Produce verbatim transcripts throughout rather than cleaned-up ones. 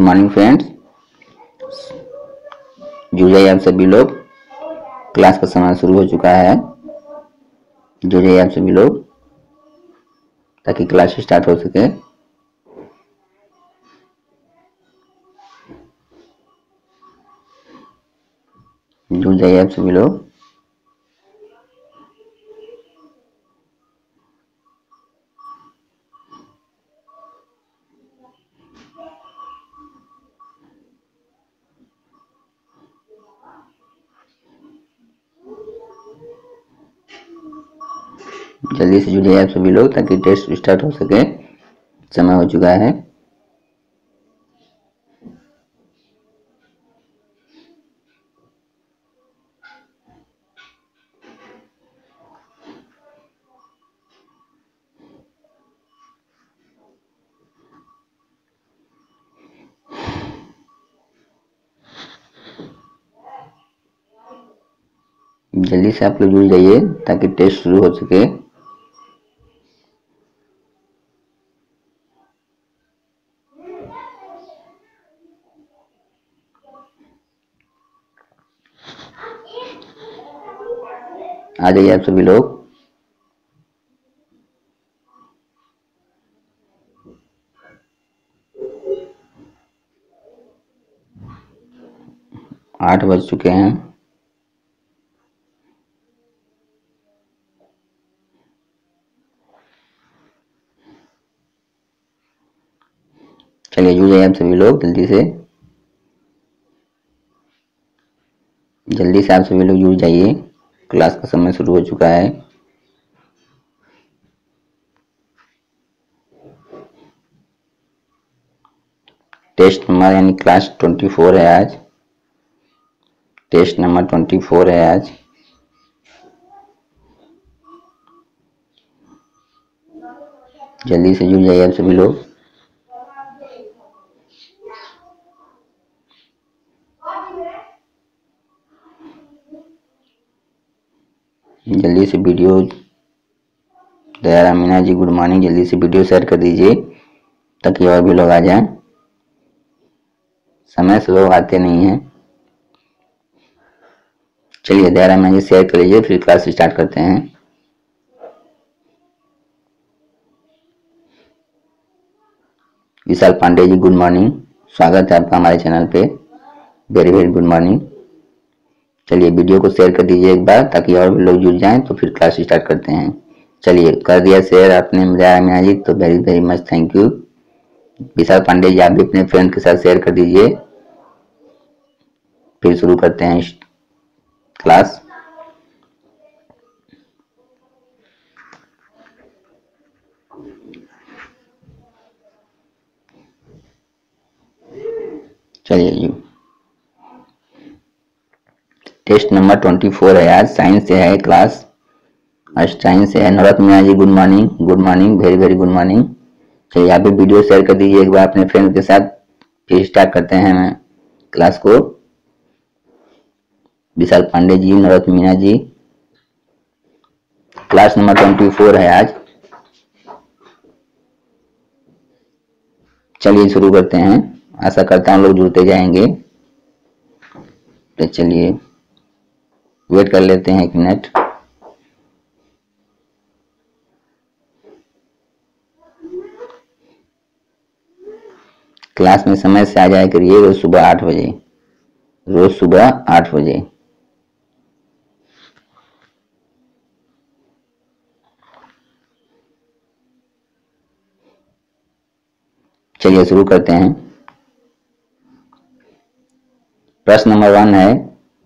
Morning friends, जुड़ जाइए आप सभी लोग। क्लास का समय शुरू हो चुका है। जुड़ जाइए आप सभी लोग ताकि क्लास स्टार्ट हो सके। जुड़ जाइए आप सभी लोग। जल्दी से जुड़ जाइए आप सभी लोग ताकि टेस्ट स्टार्ट हो सके। समय हो चुका है। जल्दी से आप लोग जुड़ जाइए ताकि टेस्ट शुरू हो सके। आ जाइए आप सभी लोग। आठ बज चुके हैं। चलिए जुड़ जाइए आप सभी लोग जल्दी से। जल्दी से आप सभी लोग जुड़ जाइए। क्लास का समय शुरू हो चुका है। टेस्ट नंबर यानी क्लास ट्वेंटी फोर है आज। टेस्ट नंबर ट्वेंटी फोर है आज। जल्दी से जुड़ जाइए आप सभी लोग। जल्दी से video, Daya Meena ji good morning, जल्दी से वीडियो शेयर कर दीजिए ताकि और भी लोग आ जाएं। समय से लोग आते नहीं हैं। चलिए दया मीना जी शेयर कर लीजिए, फिर क्लास स्टार्ट करते हैं। विशाल पांडे जी गुड मॉर्निंग, स्वागत है आपका हमारे चैनल पे। Very very good morning. चलिए वीडियो को शेयर कर दीजिए एक बार ताकि और भी लोग जुड़ जाएं, तो फिर क्लास स्टार्ट करते हैं। चलिए कर दिया शेयर आपने दया मीना जी, तो very very much thank you. Vishal Pandey ji आप भी अपने फ्रेंड के साथ शेयर कर दीजिए। फिर शुरू करते हैं क्लास। चलिए जी, टेस्ट नंबर ट्वेंटी फोर है आज। साइंस से है क्लास, आज साइंस से है। Navratan Meena ji good morning, good morning, very very good morning. चलिए यहाँ पे वीडियो शेयर कर दीजिए एक बार अपने फ्रेंड के साथ। फिर स्टार्ट करते हैं मैं क्लास को। Vishal Pandey ji, Navratan Meena ji, class number twenty four है आज। चलिए शुरू करते हैं। आशा करता हूँ लोग जुड़ते जाएंगे। तो चलिए वेट कर लेते हैं एक मिनट। क्लास में समय से आ जाया करिए, रोज सुबह आठ बजे, रोज सुबह आठ बजे। चलिए शुरू करते हैं। प्रश्न नंबर वन है।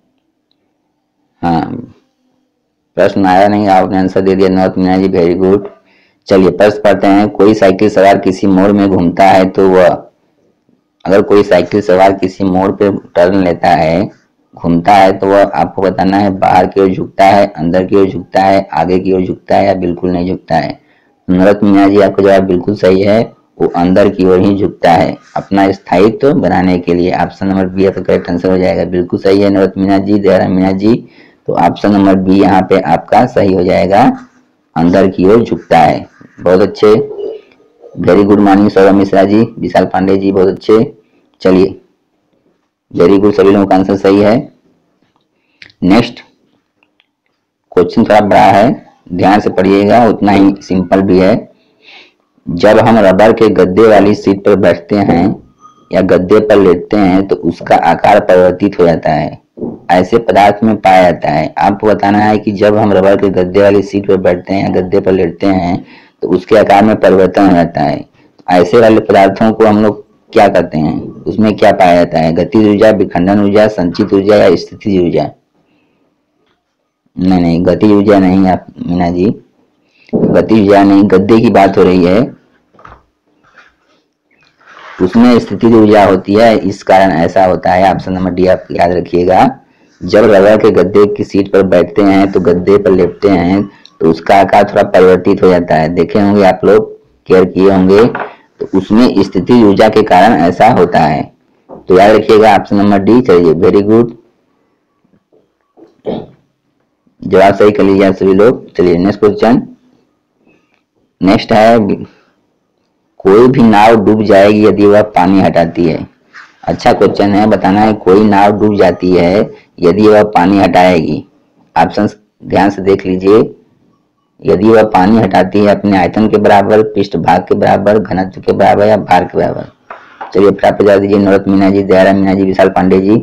हाँ, प्रश्न आया नहीं, आपने आंसर दे दिया। Navratan Meena ji very good. चलिए प्रश्न पढ़ते हैं। कोई साइकिल सवार किसी मोड़ में घूमता है तो वह, अगर कोई साइकिल सवार किसी मोड़ पे टर्न लेता है, घूमता है, तो वह आपको बताना है बाहर की ओर झुकता है, अंदर की ओर झुकता है, आगे की ओर झुकता है या बिल्कुल नहीं झुकता है। नवरत्न मीना जी आपका जवाब बिल्कुल सही है, वो अंदर की ओर ही झुकता है अपना स्थायित्व बनाने के लिए। ऑप्शन नंबर बी आपका करेक्ट आंसर हो जाएगा। बिल्कुल सही है नवरत्न मीना जी, दया मीना जी। तो ऑप्शन नंबर बी यहाँ पे आपका सही हो जाएगा, अंदर की ओर झुकता है। बहुत अच्छे, very good morning Saurabh Mishra ji, Vishal Pandey ji बहुत अच्छे। चलिए वेरी गुड, सभी लोगों का आंसर सही है। नेक्स्ट क्वेश्चन थोड़ा बड़ा है, ध्यान से पढ़िएगा, उतना ही सिंपल भी है। जब हम रबर के गद्दे वाली सीट पर बैठते हैं या गद्दे पर लेटते हैं तो उसका आकार परिवर्तित हो जाता है, ऐसे पदार्थ में पाया जाता है। आपको बताना है कि जब हम रबर के गद्दे वाली सीट पर बैठते हैं या गद्दे पर लेटते हैं तो उसके आकार में परिवर्तन हो जाता है। ऐसे वाले पदार्थों को हम लोग क्या करते हैं, उसमें क्या पाया जाता है? गतिज ऊर्जा, विखंडन ऊर्जा, संचित ऊर्जा या स्थितिज ऊर्जा? नहीं नहीं, गतिज ऊर्जा नहीं आप मीना जी, गतिज ऊर्जा नहीं, गद्दे की बात हो रही है, उसमें स्थितिज ऊर्जा होती है, इस कारण ऐसा होता है। ऑप्शन नंबर डी आप याद रखिएगा। जब रबर के गद्दे की सीट पर बैठते हैं तो गद्दे पर लेटते हैं तो उसका आकार थोड़ा परिवर्तित हो जाता है। देखे होंगे आप लोग, केयर किए होंगे, तो उसमें स्थितिज ऊर्जा के कारण ऐसा होता है। तो याद रखिएगा ऑप्शन नंबर डी। चलिए वेरी गुड, जवाब सही कर लीजिए सभी लोग। चलिए नेक्स्ट क्वेश्चन। नेक्स्ट है, कोई भी नाव डूब जाएगी यदि वह पानी हटाती है। अच्छा क्वेश्चन है, बताना है कोई नाव डूब जाती है यदि वह पानी हटाएगी। ऑप्शन ध्यान से देख लीजिए। यदि वह पानी हटाती है अपने आयतन के बराबर, पृष्ठभाग के बराबर, घनत्व के बराबर या भार के बराबर। चलिए फटाफट जवाब दीजिए। नौरत मीना जी, दयारा मीना जी, विशाल पांडे जी।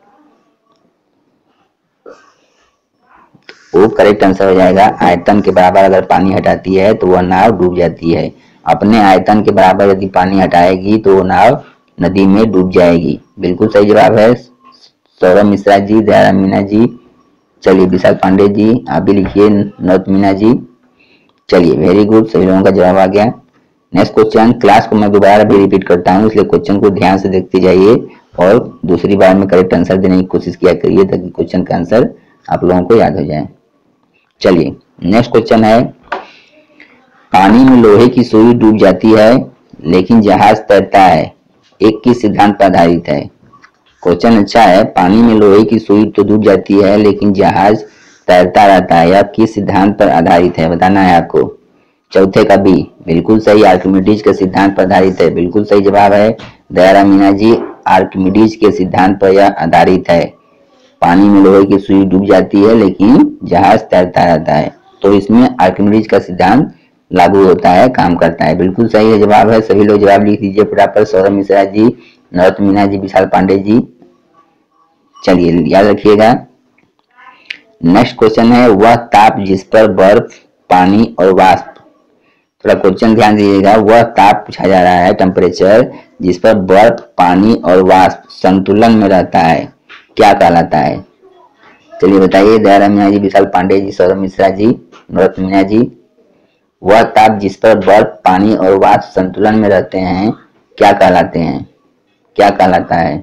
वो करेक्ट आंसर हो जाएगा। आयतन के बराबर अगर पानी हटाती है तो वह नाव डूब जाती है। अपने आयतन के बराबर यदि पानी हटाएगी तो वो नाव नदी में डूब जाएगी। बिल्कुल सही जवाब है। सौरभ मिश्रा जी, दयारा मीना जी। चलिए विशाल पांडे जी आप भी लिखिए, नौरत मीना जी। चलिए वेरी गुड, सभी लोगों का जवाब आ गया। नेक्स्ट क्वेश्चन, क्लास को मैं दोबारा भी रिपीट करता हूँ, इसलिए क्वेश्चन को ध्यान से देखते जाइए और दूसरी बार में करेक्ट आंसर देने की कोशिश किया करिए ताकि क्वेश्चन का आंसर आप लोगों को याद हो जाए। चलिए नेक्स्ट क्वेश्चन है, पानी में लोहे की सुई डूब जाती है लेकिन जहाज तैरता है, एक किस सिद्धांत पर आधारित है? क्वेश्चन अच्छा है, पानी में लोहे की सुई तो डूब जाती है लेकिन जहाज तैरता रहता है, यह किस सिद्धांत पर आधारित है? बताना है आपको। चौथे का बी बिल्कुल सही, आर्किमिडीज के सिद्धांत पर आधारित है। बिल्कुल सही जवाब है दयारा मीना जी, आर्किमिडीज के सिद्धांत पर यह आधारित है। पानी में लोहे की सुई डूब जाती है लेकिन जहाज तैरता रहता है, तो इसमें आर्किमिडीज का सिद्धांत लागू होता है, काम करता है। बिल्कुल सही है जवाब है। सभी लोग जवाब लिख दीजिए फटाफट। सौरभ मिश्रा जी, नौरत मीना जी, विशाल पांडे जी। चलिए याद रखिएगा। नेक्स्ट क्वेश्चन है, वह ताप जिस पर बर्फ, पानी और वाष्प, थोड़ा क्वेश्चन ध्यान दीजिएगा, वह ताप पूछा जा रहा है, टेम्परेचर जिस पर बर्फ, पानी और वाष्प संतुलन में रहता है, क्या कहलाता है? चलिए बताइए दयारा मीना जी, विशाल पांडे जी, सौरभ मिश्रा जी, नौरत मीना जी। वह ताप जिस पर बर्फ, पानी और वाष्प संतुलन में रहते हैं क्या कहलाते हैं? क्या कहलाता है?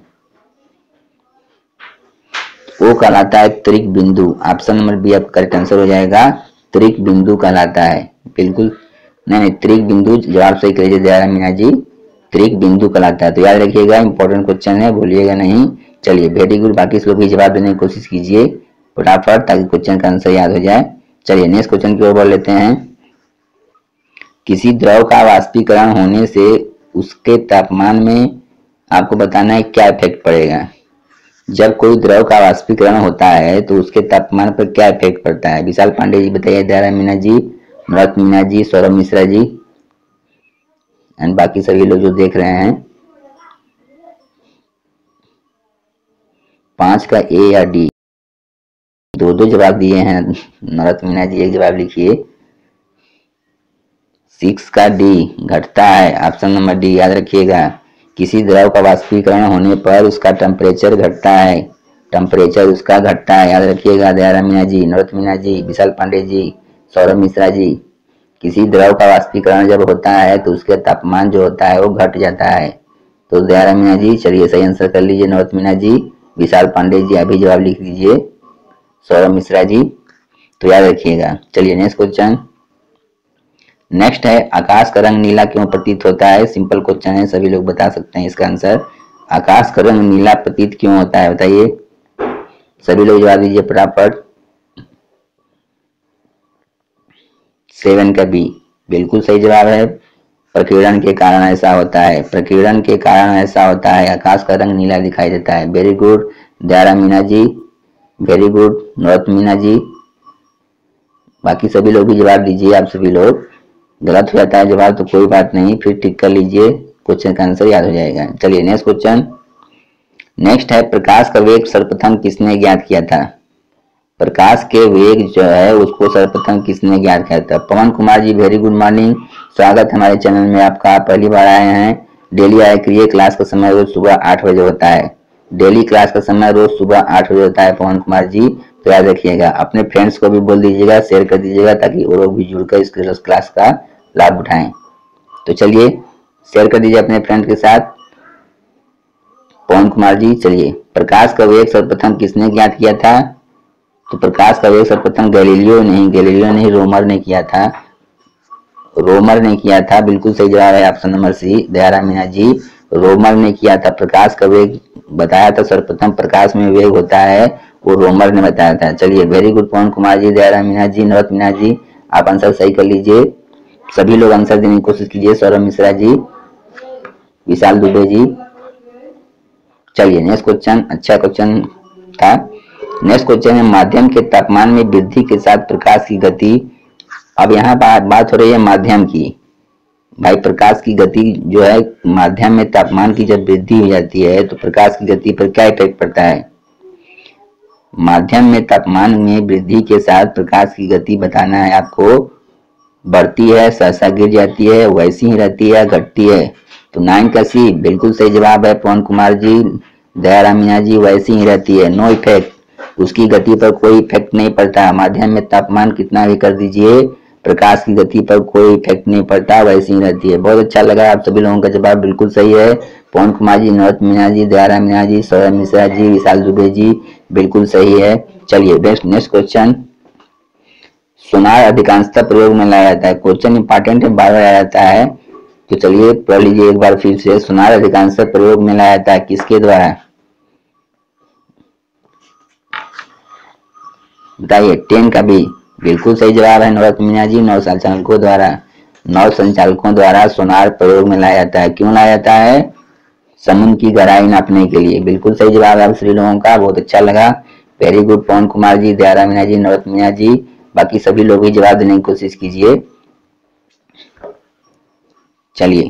वो कहलाता है त्रिक बिंदु। ऑप्शन नंबर बी आपका करेक्ट आंसर हो जाएगा, त्रिक बिंदु कहलाता है। बिल्कुल नहीं नहीं, त्रिक बिंदु जवाब सही करिए दयारा मीना जी, त्रिक बिंदु कहलाता है। तो याद रखिएगा, इंपॉर्टेंट क्वेश्चन है, भूलिएगा नहीं। चलिए वेरी गुड, बाकी लोग भी जवाब देने की कोशिश कीजिए फटाफट ताकि क्वेश्चन का आंसर याद हो जाए। चलिए नेक्स्ट क्वेश्चन की ओर बढ़ लेते हैं। किसी द्रव का वाष्पीकरण होने से उसके तापमान में आपको बताना है क्या इफेक्ट पड़ेगा। जब कोई द्रव का वाष्पीकरण होता है तो उसके तापमान पर क्या इफेक्ट पड़ता है? विशाल पांडे जी बताइए, दयारा मीना जी, नौरत मीना जी, सौरभ मिश्रा जी एंड बाकी सभी लोग जो देख रहे हैं। पांच का ए या डी, दो दो जवाब दिए हैं। नौरत मीना जी एक जवाब लिखिए। सिक्स का डी घटता है, ऑप्शन नंबर डी याद रखिएगा। किसी द्रव का वाष्पीकरण होने पर उसका टेम्परेचर घटता है, टेम्परेचर उसका घटता है, याद रखिएगा दयारा मीना जी, नौरत मीना जी, विशाल पांडे जी, सौरभ मिश्रा जी। किसी द्रव का वाष्पीकरण जब होता है तो उसके तापमान जो होता है वो घट जाता है। तो दयारा मीना जी चलिए सही आंसर कर लीजिए, नौरत मीना जी, विशाल पांडे जी अभी जवाब लिख दीजिए, सौरभ मिश्रा जी। तो याद रखिएगा। चलिए नेक्स्ट क्वेश्चन। नेक्स्ट है, आकाश का रंग नीला क्यों प्रतीत होता है? सिंपल क्वेश्चन है, सभी लोग बता सकते हैं इसका आंसर। आकाश का रंग नीला प्रतीत क्यों होता है बताइए, सभी लोग जवाब दीजिए फटाफट। सेवन का बी बिल्कुल सही जवाब है। प्रकीर्णन के कारण ऐसा होता है, प्रकीर्णन के कारण ऐसा होता है, आकाश का रंग नीला दिखाई देता है। Very good Dayara Meena ji, very good Naurat Meena ji. बाकी सभी लोग भी जवाब दीजिए। आप सभी लोग गलत हो जाता है जवाब तो कोई बात नहीं, फिर टिक कर लीजिए, क्वेश्चन का आंसर याद हो जाएगा। चलिए नेक्स्ट क्वेश्चन। नेक्स्ट है प्रकाश का वेग सर्वप्रथम किसने ज्ञात किया था? प्रकाश के वेग जो है उसको सर्वप्रथम किसने ज्ञात किया था? Pawan Kumar ji very good morning, स्वागत है हमारे चैनल में आपका। आप पहली बार आए हैं। डेली आया करिए, क्लास का समय रोज सुबह आठ बजे होता है। डेली क्लास का समय रोज सुबह आठ बजे होता है पवन कुमार जी, तो याद रखिएगा। अपने फ्रेंड्स को भी बोल दीजिएगा, शेयर कर दीजिएगा ताकि वो लोग भी जुड़कर इस क्लास का लाभ उठाएं। तो चलिए शेयर कर दीजिए अपने फ्रेंड के साथ पवन कुमार जी। चलिए प्रकाश का वेग सर्वप्रथम किसने ज्ञात किया था? तो प्रकाश का वेग सर्वप्रथम गैलीलियो नहीं, गैलीलियो नहीं रोमर ने किया था, रोमर ने किया था। बिल्कुल सही जवाब है option number C Dayara Meena ji, Roemer ने किया था। प्रकाश का वेग बताया था सर्वप्रथम प्रकाश में वेग होता है वो रोमर ने बताया था। चलिए वेरी गुड पवन कुमार जी, दयारा मीना जी, नवत मीना जी, आप आंसर सही कर लीजिए। सभी लोग आंसर देने की कोशिश कीजिए। सौरभ मिश्रा जी, विशाल दुबे जी। चलिए नेक्स्ट क्वेश्चन, अच्छा क्वेश्चन था। नेक्स्ट क्वेश्चन है माध्यम के तापमान में वृद्धि के साथ प्रकाश की गति। अब यहाँ बात हो रही है माध्यम की। भाई प्रकाश की गति जो है माध्यम में तापमान की जब वृद्धि हो जाती है तो प्रकाश की गति पर क्या इफेक्ट पड़ता है? माध्यम में तापमान में वृद्धि के साथ प्रकाश की गति बताना है आपको। बढ़ती है, सहसा गिर जाती है, वैसी ही रहती है, घटती है? तो नाइन का सी बिल्कुल सही जवाब है पवन कुमार जी, दयारा मीना जी, वैसी ही रहती है। नो इफेक्ट, उसकी गति पर कोई इफेक्ट नहीं पड़ता। माध्यम में तापमान कितना भी कर दीजिए प्रकाश की गति पर कोई इफेक्ट नहीं पड़ता, वैसी ही रहती है। बहुत अच्छा लगा, आप सभी लोगों का जवाब बिल्कुल सही है। पवन कुमार जी, नवत मीना जी, दयारा मीना जी, सौरभ मिश्रा जी, विशाल दुबे जी, बिल्कुल सही है। चलिए नेक्स्ट नेक्स्ट क्वेश्चन। सोनार अधिकांशतः प्रयोग में लाया जाता है। क्वेश्चन इंपॉर्टेंट है, बार बार आया जाता है, तो चलिए पढ़ लीजिए एक बार फिर से। सोनार अधिकांशतः प्रयोग में लाया जाता है किसके द्वारा? बताइए। टेन का भी बिल्कुल सही जवाब है नवरत मीना जी, नौ संचालकों द्वारा। नौ संचालकों द्वारा सोनार प्रयोग में लाया जाता है। क्यों लाया जाता है? समुद्र की गहराई नापने के लिए। बिल्कुल सही जवाब है आप सभी लोगों का, बहुत अच्छा लगा। Very good Pawan Kumar ji, Dayara Meena ji, Navrat Meena ji. बाकी सभी लोग भी जवाब देने की कोशिश कीजिए। चलिए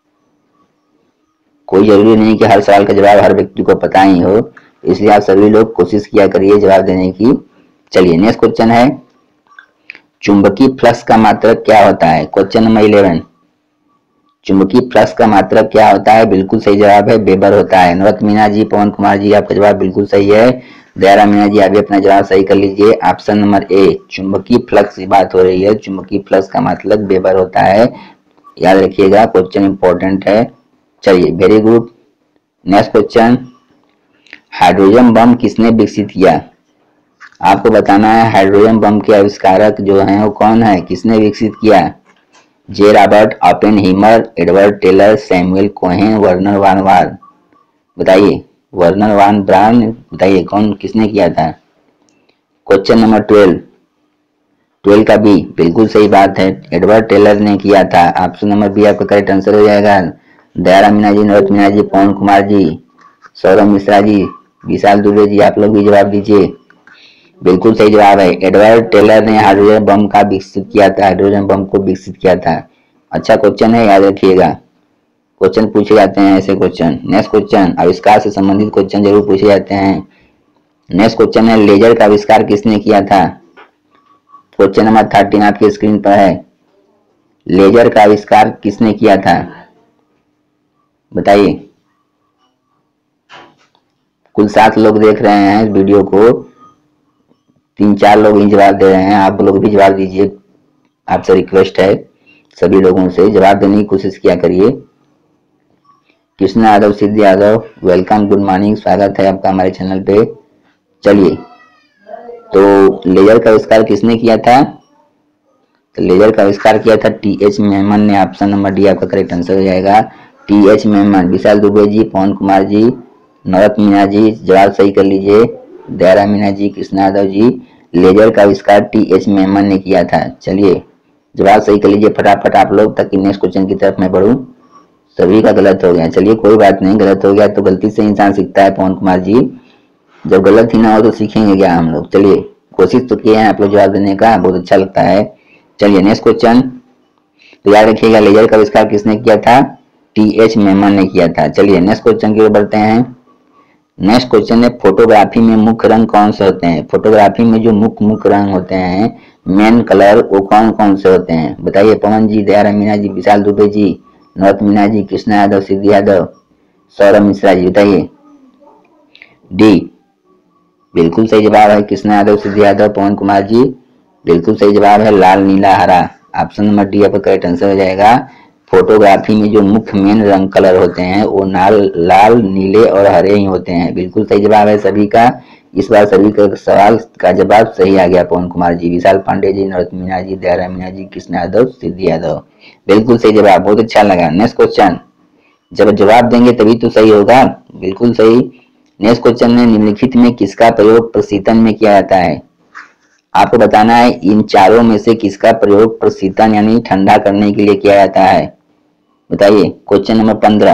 कोई जरूरी नहीं कि हर सवाल का जवाब हर व्यक्ति को पता ही हो, इसलिए आप सभी लोग कोशिश किया करिए जवाब देने की। चलिए नेक्स्ट क्वेश्चन है चुंबकीय फ्लक्स का मात्रक क्या होता है? Question number eleven. चुंबकीय फ्लक्स का मात्रक क्या होता है? बिल्कुल सही जवाब है वेबर होता है। नवरत मीना जी, पवन कुमार जी, आपका जवाब बिल्कुल सही है। दयारा मीना जी, आप भी अपना जवाब सही कर लीजिए। ऑप्शन नंबर ए चुंबकीय फ्लक्स की बात हो रही है। चुंबकीय फ्लक्स का मात्रक वेबर होता है, याद रखिएगा, क्वेश्चन इंपॉर्टेंट है। चलिए very good. Next question, hydrogen bomb किसने विकसित किया? आपको बताना है हाइड्रोजन बम के आविष्कारक जो हैं वो कौन है, किसने विकसित किया? J Robert Oppenheimer, Edward Teller, Samuel Cohen, Werner von Braun. बताइए। वर्नर वान बार्न, बताइए कौन किसने किया था? Question number twelve. ट्वेल्व का बी बिल्कुल सही बात है, एडवर्ड टेलर ने किया था। ऑप्शन नंबर बी आपका करेक्ट आंसर हो जाएगा। दयारा मीना जी, नवरत मीना जी, पवन कुमार जी, सौरभ मिश्रा जी, विशाल दुबे जी, आप लोग भी जवाब दीजिए। बिल्कुल सही जवाब है, एडवर्ड टेलर ने हाइड्रोजन बम का विकसित किया था, हाइड्रोजन बम को विकसित किया था। अच्छा क्वेश्चन है, याद रखिएगा, क्वेश्चन पूछे जाते हैं ऐसे क्वेश्चन। नेक्स्ट क्वेश्चन, आविष्कार से संबंधित क्वेश्चन जरूर पूछे जाते हैं। नेक्स्ट क्वेश्चन है लेजर का आविष्कार किसने किया था? क्वेश्चन नंबर थर्टीन आपकी स्क्रीन पर है। लेजर का आविष्कार किसने किया था? बताइए। कुल सात लोग देख रहे हैं इस वीडियो को, तीन चार लोग ही जवाब दे रहे हैं, आप लोग भी जवाब दीजिए। आपसे रिक्वेस्ट है सभी लोगों से जवाब देने की कोशिश किया करिए। Krishna Yadav, Siddhi Yadav, welcome, good morning, स्वागत है आपका हमारे चैनल पे। चलिए तो लेजर का आविष्कार किसने किया था? तो लेजर का आविष्कार किया था टी एच मेमन ने। ऑप्शन नंबर डी आपका करेक्ट आंसर हो जाएगा, टी एच मेमन। विशाल दुबे जी, पवन कुमार जी, नवरत मीना जी, जवाब सही कर लीजिए। दयारा मीना जी, कृष्ण यादव जी, लेजर का आविष्कार टी एच मेमन ने किया था। चलिए जवाब सही कर लीजिए फटाफट आप लोग, ताकि नेक्स्ट क्वेश्चन की तरफ मैं बढ़ूं। सभी का गलत हो गया, चलिए कोई बात नहीं, गलत हो गया तो गलती से इंसान सीखता है पवन कुमार जी, जब गलत ही ना हो तो सीखेंगे क्या हम लोग। चलिए कोशिश तो किए हैं आप लोग जवाब देने का, बहुत अच्छा लगता है। चलिए नेक्स्ट क्वेश्चन, तो याद रखिएगा लेजर का आविष्कार किसने किया था, टी एच मेमन ने किया था। चलिए नेक्स्ट क्वेश्चन की ओर बढ़ते हैं। नेक्स्ट क्वेश्चन है फोटोग्राफी में मुख्य रंग कौन से होते हैं। फोटोग्राफी में जो मुख्य मुख्य रंग होते हैं, मेन कलर, वो कौन कौन से होते हैं बताइए। पवन जी, दयाराम मीणा जी, विशाल दुबे जी, नौत मीणा जी, कृष्णा यादव, सिद्धि यादव, सौरभ मिश्रा जी, बताइए। डी बिल्कुल सही जवाब है, कृष्णा यादव, सिद्धि यादव, पवन कुमार जी बिल्कुल सही जवाब है, लाल नीला हरा। ऑप्शन नंबर डी आपका करेक्ट आंसर हो जाएगा। फोटोग्राफी में जो मुख्य मेन रंग कलर होते हैं वो नाल लाल नीले और हरे ही होते हैं, बिल्कुल सही जवाब है सभी का। इस बार सभी का सवाल का जवाब सही आ गया। पवन कुमार जी, विशाल पांडे जी, नरत मीणा जी, दयाराम मीणा जी, कृष्ण यादव, सिद्धि यादव, बिल्कुल सही जवाब, बहुत अच्छा लगा। नेक्स्ट क्वेश्चन, जब जवाब देंगे तभी तो सही होगा, बिल्कुल सही। नेक्स्ट क्वेश्चन में निम्नलिखित में किसका प्रयोग प्रशीतन में किया जाता है। आपको बताना है इन चारों में से किसका प्रयोग प्रशीतन यानी ठंडा करने के लिए किया जाता है, बताइए। क्वेश्चन नंबर पंद्रह,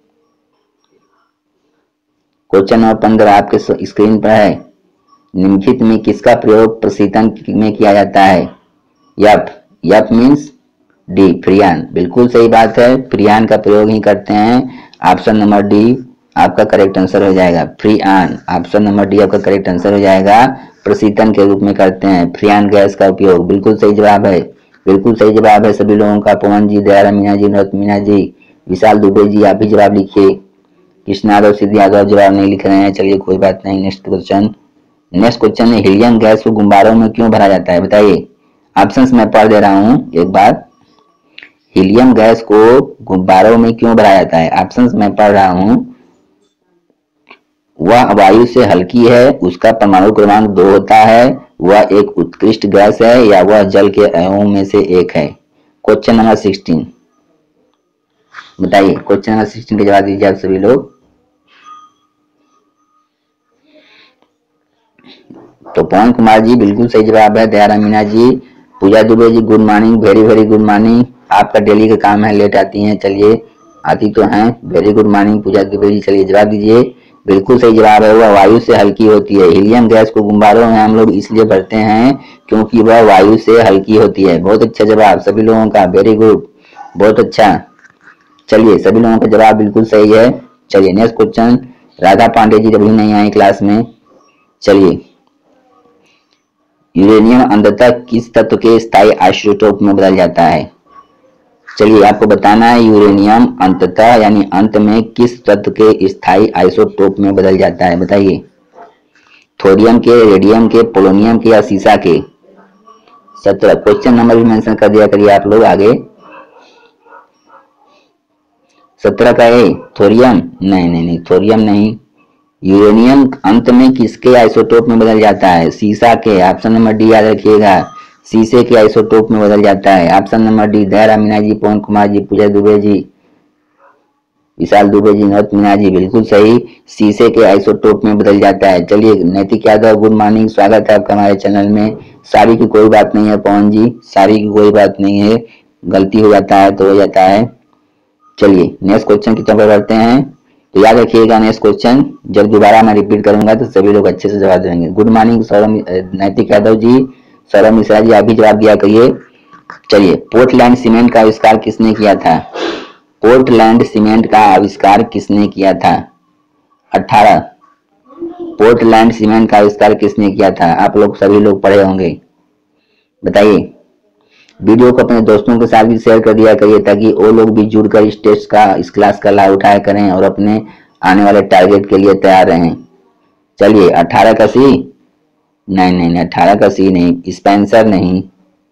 क्वेश्चन नंबर पंद्रह आपके स्क्रीन पर है। निम्नलिखित में किसका प्रयोग प्रशीतन में किया जाता है। Yup yup means D freon, बिल्कुल सही बात है, फ्रियान का प्रयोग ही करते हैं। ऑप्शन नंबर डी आपका करेक्ट आंसर हो जाएगा, फ्रियान। ऑप्शन नंबर डी आपका करेक्ट आंसर हो जाएगा, प्रशीतन के रूप में करते हैं फ्रियान गैस का उपयोग, बिल्कुल सही जवाब है, बिल्कुल सही जवाब है सभी लोगों का। पवन जी, दयाराम मीणा जी, नरत मीणा जी, विशाल दुबे जी, आप भी जवाब लिखिए। कृष्ण यादव, सिद्धि यादव जवाब नहीं लिख रहे हैं, चलिए कोई बात नहीं। नेक्स्ट क्वेश्चन, नेक्स्ट क्वेश्चन है हीलियम गैस को गुब्बारों में क्यों भरा जाता है, बताइए। ऑप्शंस मैं पढ़ दे रहा हूं एक बार। हीलियम गैस को गुब्बारों में क्यों भरा जाता है, ऑप्शंस मैं पढ़ रहा हूं। वह वायु से हल्की है, उसका परमाणु क्रमांक दो होता है, वह एक उत्कृष्ट गैस है, या वह जल के अणुओं में से एक है। क्वेश्चन नंबर सिक्सटीन, बताइए। क्वेश्चन नंबर सिक्सटीन का जवाब दीजिए आप सभी लोग। तो पवन कुमार जी बिल्कुल सही जवाब है, Dayaram Meena ji, Pooja Dubey ji good morning, very very good morning. आपका डेली का काम है, लेट आती हैं, चलिए आती तो हैं, very good morning Pooja Dubey ji. चलिए जवाब दीजिए, बिल्कुल सही जवाब है, वह वायु से हल्की होती है। हीलियम गैस को गुब्बारों में हम लोग इसलिए भरते हैं क्योंकि वह वायु से हल्की होती है। बहुत अच्छा जवाब सभी लोगों का, वेरी गुड, बहुत अच्छा। चलिए सभी लोगों का जवाब बिल्कुल सही है। चलिए नेक्स्ट क्वेश्चन, राधा पांडे जी अभी नहीं आई क्लास में। चलिए, यूरेनियम अंततः किस तत्व के स्थायी आइसोटोप में बदल जाता है। चलिए आपको बताना है यूरेनियम अंततः यानी अंत में किस तत्व के स्थायी आइसोटोप में बदल जाता है, बताइए। थोरियम के, रेडियम के, पोलोनियम के, या सीसा के। सत्रह क्वेश्चन नंबर भी मेंशन कर दिया करिए आप लोग आगे। सत्रह का ए थोरियम, नहीं नहीं नहीं थोरियम नहीं। यूरेनियम अंत में किसके आइसोटोप में बदल जाता है, सीसा के। ऑप्शन नंबर डी याद रखिएगा, सीसे के आइसोटोप में बदल जाता है। Option number D, Dayaram Meena ji, Pawan Kumar ji, Pooja Dubey ji, Vishal Dubey ji, नौत मीणा जी, बिल्कुल सही, सीसे के आइसोटोप में बदल जाता है। चलिए नैतिक यादव गुड मॉर्निंग, स्वागत है आपका हमारे चैनल में। सारी की कोई बात नहीं है पवन जी, सारी की कोई बात नहीं है, गलती हो जाता है तो हो जाता है। चलिए नेक्स्ट क्वेश्चन की तरफ बढ़ते हैं। तो याद रखिएगा नेक्स्ट क्वेश्चन जब दोबारा मैं रिपीट करूंगा तो सभी लोग अच्छे से जवाब देंगे। गुड मॉर्निंग सौरभ, नैतिक यादव जी, सौरभ मिश्रा जी, आप भी जवाब दिया करिए। चलिए, पोर्टलैंड सीमेंट का आविष्कार किसने किया था। पोर्टलैंड सीमेंट का आविष्कार किसने किया था। अठारह पोर्टलैंड सीमेंट का आविष्कार किसने किया था, आप लोग सभी लोग पढ़े होंगे, बताइए। वीडियो को अपने दोस्तों के साथ भी शेयर कर दिया करिए ताकि वो लोग भी जुड़कर इस टेस्ट का, इस क्लास का लाभ उठाया करें और अपने आने वाले टारगेट के लिए तैयार रहें। चलिए अठारह का सी, नहीं नहीं नहीं अठारह का सी नहीं, स्पेंसर नहीं,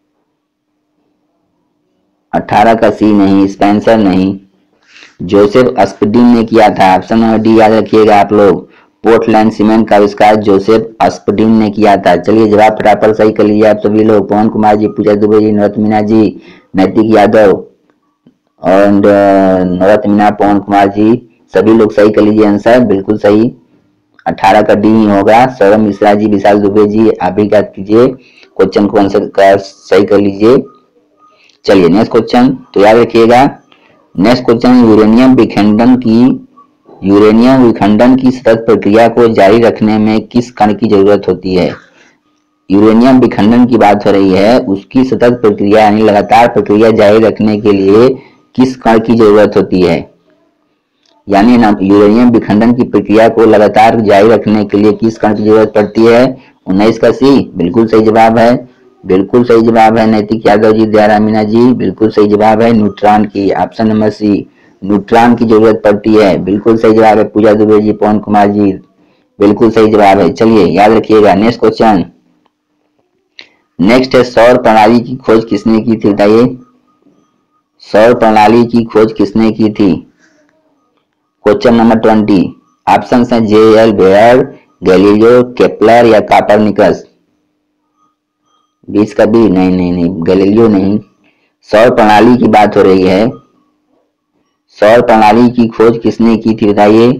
अठारह का सी नहीं, स्पेंसर नहीं, जोसेफ अस्पडिन ने किया था। ऑप्शन नंबर डी याद रखिएगा आप लोग, पोर्टलैंड सीमेंट का आविष्कार जोसेफ अस्पडिन ने किया था। चलिए जवाब फटाफट सही कर लीजिए आप सभी लोग। पवन कुमार जी, पूजा दुबे जी, नौत मीणा जी, नैतिक यादव और नौत मीणा, पवन कुमार जी, सभी लोग सही कर लीजिए आंसर, बिल्कुल सही, अठारह का डी ही होगा। सौरभ मिश्रा जी, विशाल दुबे जी, आप भी याद कीजिए, क्वेश्चन को आंसर का सही कर लीजिए। चलिए नेक्स्ट क्वेश्चन, तो याद रखिएगा नेक्स्ट क्वेश्चन, यूरेनियम विखंडन की यूरेनियम विखंडन की सतत प्रक्रिया को जारी रखने में किस कण की जरूरत होती है? यूरेनियम विखंडन की बात हो रही है, उसकी सतत प्रक्रिया यानी लगातार प्रक्रिया जारी रखने के लिए किस कण की जरूरत होती है? यानी ना यूरेनियम विखंडन की प्रक्रिया को लगातार जारी रखने के लिए किस कण की जरूरत पड़ती है? उन्नीस का सी बिल्कुल सही जवाब है, बिल्कुल सही जवाब है नैतिक यादव जी, दयारा मीना जी, बिल्कुल सही जवाब है न्यूट्रॉन की, ऑप्शन नंबर सी, न्यूट्रॉन की जरूरत पड़ती है, बिल्कुल सही जवाब है पूजा दुबे जी, पवन कुमार जी, बिल्कुल सही जवाब है। चलिए याद रखिएगा नेक्स्ट क्वेश्चन, नेक्स्ट है सौर प्रणाली की खोज किसने की थी? बताइए सौर प्रणाली की खोज किसने की थी? क्वेश्चन नंबर ट्वेंटी, ऑप्शन है J L Baird, Galileo, Kepler या कोपरनिकस। बीस का बी, नहीं नहीं नहीं गैलीलियो नहीं। सौर प्रणाली की बात हो रही है, सौर प्रणाली की खोज किसने की थी बताइए,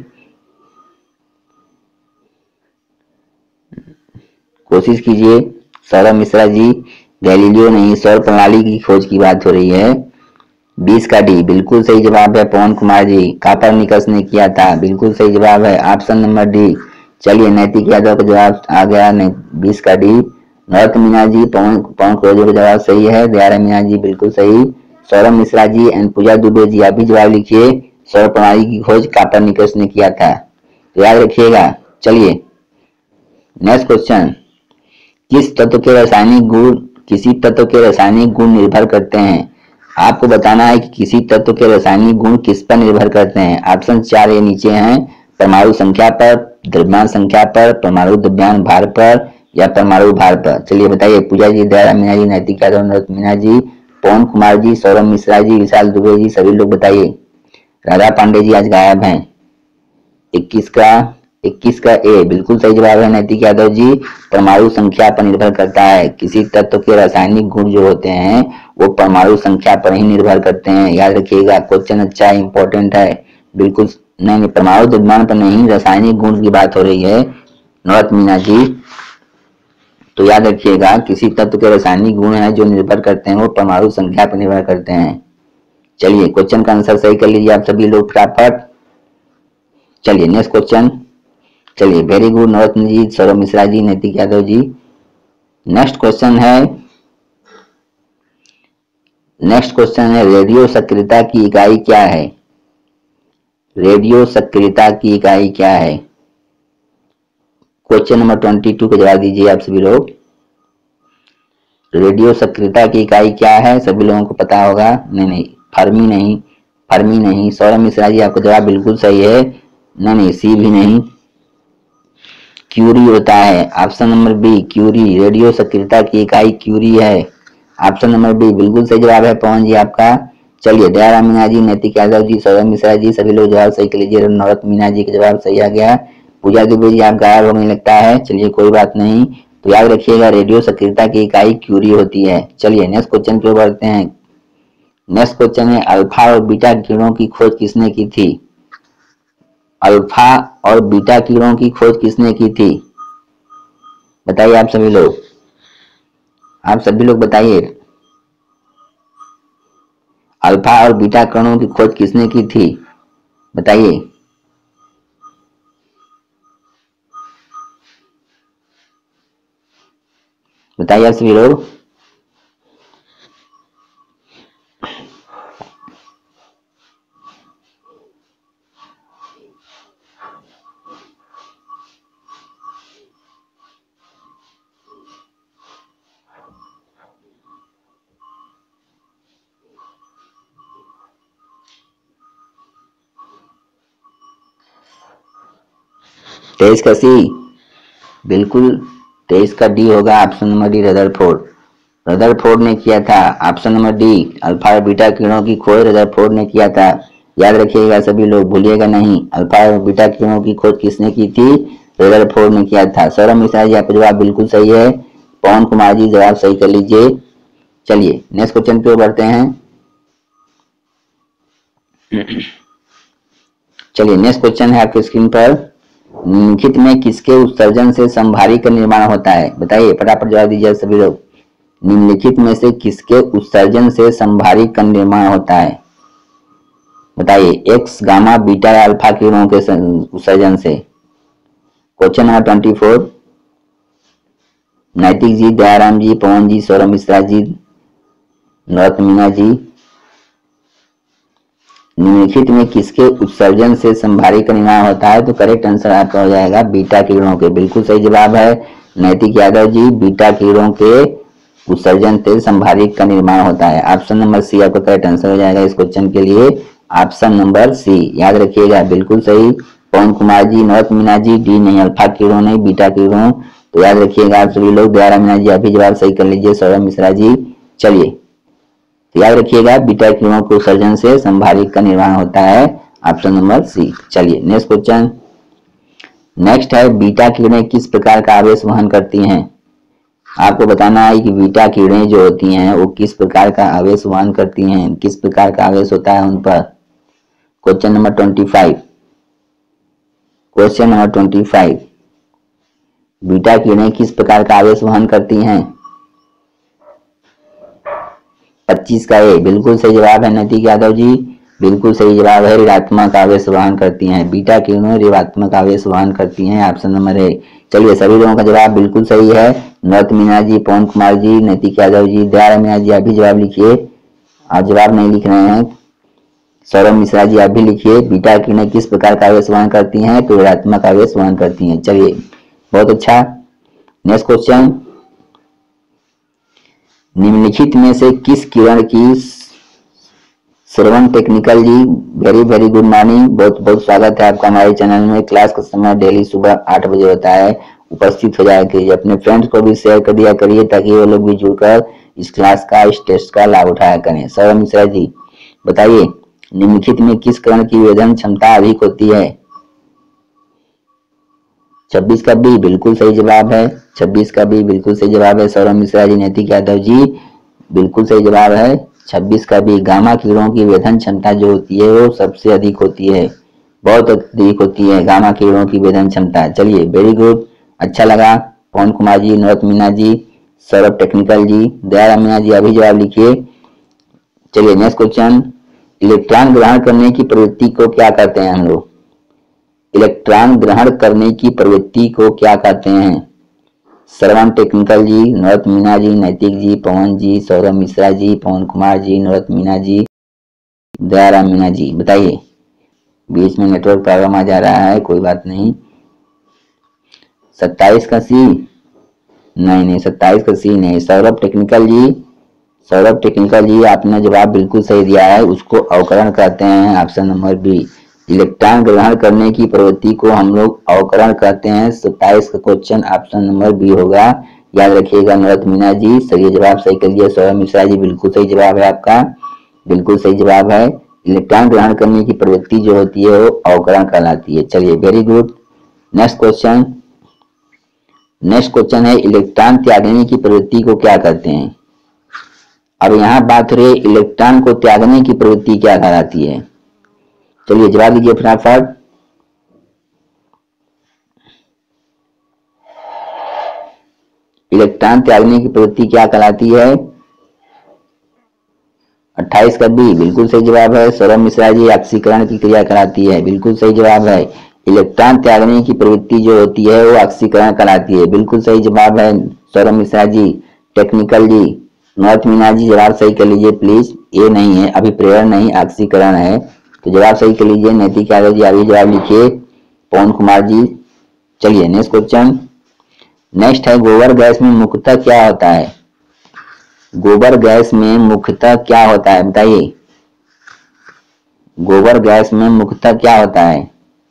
कोशिश कीजिए। सौरभ मिश्रा जी, गैलीलियो नहीं, सौर प्रणाली की खोज की बात हो रही है। बीस का डी बिल्कुल सही जवाब है पवन कुमार जी, कोपरनिकस ने किया था, बिल्कुल सही जवाब है ऑप्शन नंबर डी। चलिए नैतिक यादव का जवाब आ गया, बीस का डी। नौत मीना जी, पवन पवन खोजो का जवाब सही है, दयारा मीना जी बिल्कुल सही। सौरभ मिश्रा जी एंड पूजा दुबे जी आप भी जवाब लिखिए, सौर प्रणाली की खोज कोपरनिकस ने किया था, तो याद रखिएगा। चलिए नेक्स्ट क्वेश्चन, किस तत्व के रासायनिक गुण किसी तत्व के रासायनिक गुण निर्भर करते हैं? आपको बताना है कि किसी तत्व के रासायनिक गुण किस पर निर्भर करते हैं। ऑप्शन चार ये नीचे हैं, परमाणु संख्या पर, द्रव्यमान संख्या पर, परमाणु द्रव्यमान भार पर या परमाणु भार पर। चलिए बताइए पूजा जी, दयारा मीना जी, नैतिक यादव मीना जी, पवन कुमार जी, सौरभ मिश्रा जी, विशाल दुबे जी, सभी लोग बताइए। राधा पांडे जी आज गायब हैं। इक्कीस का इक्कीस का ए बिल्कुल सही जवाब है नैतिक यादव जी, परमाणु संख्या पर निर्भर करता है। किसी तत्व के रासायनिक गुण जो होते हैं वो परमाणु संख्या पर ही निर्भर करते हैं, याद रखिएगा। क्वेश्चन अच्छा है, इंपॉर्टेंट है, बिल्कुल नहीं नहीं परमाणु द्रव्यमान पर नहीं, रासायनिक गुण की बात हो रही है नौत मीना जी, तो याद रखिएगा किसी तत्व के रासायनिक गुण है जो निर्भर करते हैं वो परमाणु संख्या पर निर्भर करते हैं। चलिए क्वेश्चन का आंसर सही कर लीजिए आप सभी लोग फटाफट। चलिए नेक्स्ट क्वेश्चन, चलिए very good Nauratan ji, Saurabh Mishra ji, Naitik Yadav ji. Next question है नेक्स्ट क्वेश्चन है रेडियो सक्रियता की इकाई क्या है? रेडियो सक्रियता की इकाई क्या है? क्वेश्चन नंबर ट्वेंटी टू का जवाब दीजिए आप सभी लोग। रेडियो सक्रियता की इकाई क्या है? सभी लोगों को पता होगा। नहीं नहीं फर्मी नहीं, फर्मी नहीं। सौरभ मिश्रा जी आपका जवाब बिल्कुल सही है, नहीं नहीं सी भी नहीं, क्यूरी होता है। Option number B curie, radio सक्रियता की इकाई क्यूरी है। ऑप्शन नंबर बी बिल्कुल सही जवाब है पवन जी आपका। चलिए दयारा मीना जी, नैतिक यादव जी, सौरभ मिश्रा जी, सभी लोग जवाब सही कर लीजिए। नौरत मीना जी का जवाब सही आ गया। पूजा दुबे जी आप गायब होने लगता है, चलिए कोई बात नहीं, तो याद रखिएगा रेडियो सक्रियता की इकाई क्यूरी होती है। चलिए नेक्स्ट क्वेश्चन की ओर बढ़ते हैं। नेक्स्ट क्वेश्चन है अल्फा और बीटा किरणों की खोज किसने की थी? अल्फा और बीटा किरणों की खोज किसने की थी? बताइए आप सभी लोग, आप सभी लोग बताइए, अल्फा और बीटा किरणों की खोज किसने की थी? बताइए। बताइए आप सभी लोग। तेईस का सी बिल्कुल, तेईस का डी होगा option number D Rutherford, Rutherford ने किया था। ऑप्शन नंबर डी अल्फा और बीटा किरणों की खोज रदरफोर्ड ने किया था, याद रखिएगा सभी लोग, भूलिएगा नहीं। अल्फा और बीटा किरणों की खोज किसने की थी? रदरफोर्ड ने किया था। सौरभ मिश्रा जी आपका जवाब बिल्कुल सही है। पवन कुमार जी जवाब सही कर लीजिए। चलिए नेक्स्ट क्वेश्चन पे बढ़ते हैं। चलिए नेक्स्ट क्वेश्चन है आपके स्क्रीन पर, निम्नलिखित में किसके उत्सर्जन से संभारी का निर्माण होता है? बताइए फटाफट जवाब दीजिए सभी लोग। निम्नलिखित में से किसके उत्सर्जन से संभारी का निर्माण होता है? बताइए। एक्स, गामा, बीटा या अल्फा किरणों के उत्सर्जन से। Question number twenty four. Naitik ji, Dayaram जी, पवन जी, सौरभ मिश्रा जी, नौरत्न मीना जी, निम्नलिखित में किसके उत्सर्जन से संभारी का निर्माण होता है? तो करेक्ट आंसर आपका हो जाएगा बीटा किरणों के। बिल्कुल सही जवाब है नैतिक यादव जी, बीटा किरणों के उत्सर्जन से संभारी का निर्माण होता है। ऑप्शन नंबर सी आपका करेक्ट आंसर हो जाएगा इस क्वेश्चन के लिए। ऑप्शन नंबर सी याद रखिएगा, बिल्कुल सही। पवन कुमार जी, नौरत्न मीना जी, डी नहीं, अल्फा किरणों नहीं, बीटा किरणों। तो याद रखिएगा आप सभी लोग। दयाराम मीना जी अभी जवाब सही कर लीजिए। सौरभ मिश्रा जी, चलिए तो याद रखिएगा बीटा किरणों के उत्सर्जन से संभारी का निर्माण होता है। Option number C. चलिए नेक्स्ट क्वेश्चन। नेक्स्ट है बीटा किरणें किस प्रकार का आवेश वहन करती हैं? आपको बताना है कि बीटा किरणें जो होती हैं वो किस प्रकार का आवेश वहन करती हैं, किस प्रकार का आवेश होता है उन पर। Question number twenty five. Question number twenty five. Beta किरणें किस प्रकार का आवेश वहन करती हैं? पच्चीस का ए बिल्कुल सही जवाब है नैतिक यादव जी, बिल्कुल सही जवाब है। ऋणात्मक आवेश वहन करती हैं बीटा किरणें, ऋणात्मक आवेश वहन करती हैं। Option number A. चलिए सभी लोगों का जवाब बिल्कुल सही है। नौरत्न मीना जी, पवन कुमार जी, नैतिक यादव जी, दयाराम मीना जी आप भी जवाब लिखिए। आप जवाब नहीं लिख रहे हैं। सौरभ मिश्रा जी आप भी लिखिए। बीटा किरणें किस प्रकार का आवेश वहन करती हैं? तो ऋणात्मक आवेश वहन करती हैं। चलिए बहुत अच्छा। Next question. निम्नलिखित में से किस किरण की, Shravan technical ji very very good morning, बहुत बहुत स्वागत है आपका हमारे चैनल में। क्लास का समय डेली सुबह आठ बजे होता है, उपस्थित हो जाया करिए। अपने फ्रेंड्स को भी शेयर कर दिया करिए ताकि वो लोग भी जुड़कर इस क्लास का, इस टेस्ट का लाभ उठाया करें। सौरभ मिश्रा जी बताइए निम्नलिखित में किस किरण की वेधन क्षमता अधिक होती है? छब्बीस का बी बिल्कुल सही जवाब है। छब्बीस का बी बिल्कुल सही जवाब है। सौरभ मिश्रा जी, नैतिक यादव जी बिल्कुल सही जवाब है छब्बीस का बी। गामा किरणों की वेधन क्षमता जो होती है वो सबसे अधिक होती है, बहुत अधिक होती है गामा किरणों की वेधन क्षमता। चलिए वेरी गुड, अच्छा लगा। पवन कुमार जी, नौरत्न मीना जी, सौरभ टेक्निकल जी, दयाराम मीना जी अभी जवाब लिखिए। चलिए नेक्स्ट क्वेश्चन। इलेक्ट्रॉन ग्रहण करने की प्रवृत्ति को क्या कहते हैं हम लोग? इलेक्ट्रॉन ग्रहण करने की प्रवृत्ति को क्या कहते हैं? श्रवण टेक्निकल जी, नौरत्न मीना जी, नैतिक जी, पवन जी, सौरभ मिश्रा जी, पवन कुमार जी, नौरत्न मीना जी, दयाराम मीना जी बताइए। बीच में नेटवर्क प्रॉब्लम आ जा रहा है, कोई बात नहीं। सत्ताईस का सी नहीं नहीं सत्ताईस का सी नहीं। सौरभ टेक्निकल जी, सौरभ टेक्निकल जी आपने जवाब बिल्कुल सही दिया है, उसको अवकरण कहते हैं। Option number B. इलेक्ट्रॉन ग्रहण करने की प्रवृत्ति को हम लोग अवकरण कहते हैं। सत्ताईस का क्वेश्चन ऑप्शन नंबर बी होगा, याद रखिएगा। नौरत्न मीना जी सही जवाब सही कर दिया। सौरभ मिश्रा जी बिल्कुल सही जवाब है आपका, बिल्कुल सही जवाब है। इलेक्ट्रॉन ग्रहण करने की प्रवृत्ति जो होती है वो अवकरण कहलाती है। चलिए very good. Next question. Next question है इलेक्ट्रॉन त्यागने की प्रवृत्ति को क्या कहते हैं? अब यहाँ बात हो रही है इलेक्ट्रॉन को त्यागने की प्रवृत्ति क्या कहलाती है? चलिए जवाब दीजिए फटाफट। इलेक्ट्रॉन त्यागने की प्रवृत्ति क्या कहलाती है? अट्ठाईस का बी बिल्कुल सही जवाब है। सौरभ मिश्रा जी ऑक्सीकरण की क्रिया कहलाती है, बिल्कुल सही जवाब है। इलेक्ट्रॉन त्यागने की प्रवृत्ति जो होती है वो ऑक्सीकरण कहलाती है, बिल्कुल सही जवाब है। सौरभ मिश्रा जी, टेक्निकल जी, नौरत्न मीना जी जवाब सही कर लीजिए प्लीज। ये नहीं है अभिप्रेरण नहीं, ऑक्सीकरण है, तो जवाब सही कर लीजिए। नैतिक यादव जी अभी जवाब लिखिए। पवन कुमार जी। चलिए नेक्स्ट क्वेश्चन। नेक्स्ट है गोबर गैस में मुख्यतः क्या होता है? गोबर गैस में मुख्यतः क्या होता है बताइए। गोबर गैस में मुख्यतः क्या होता है?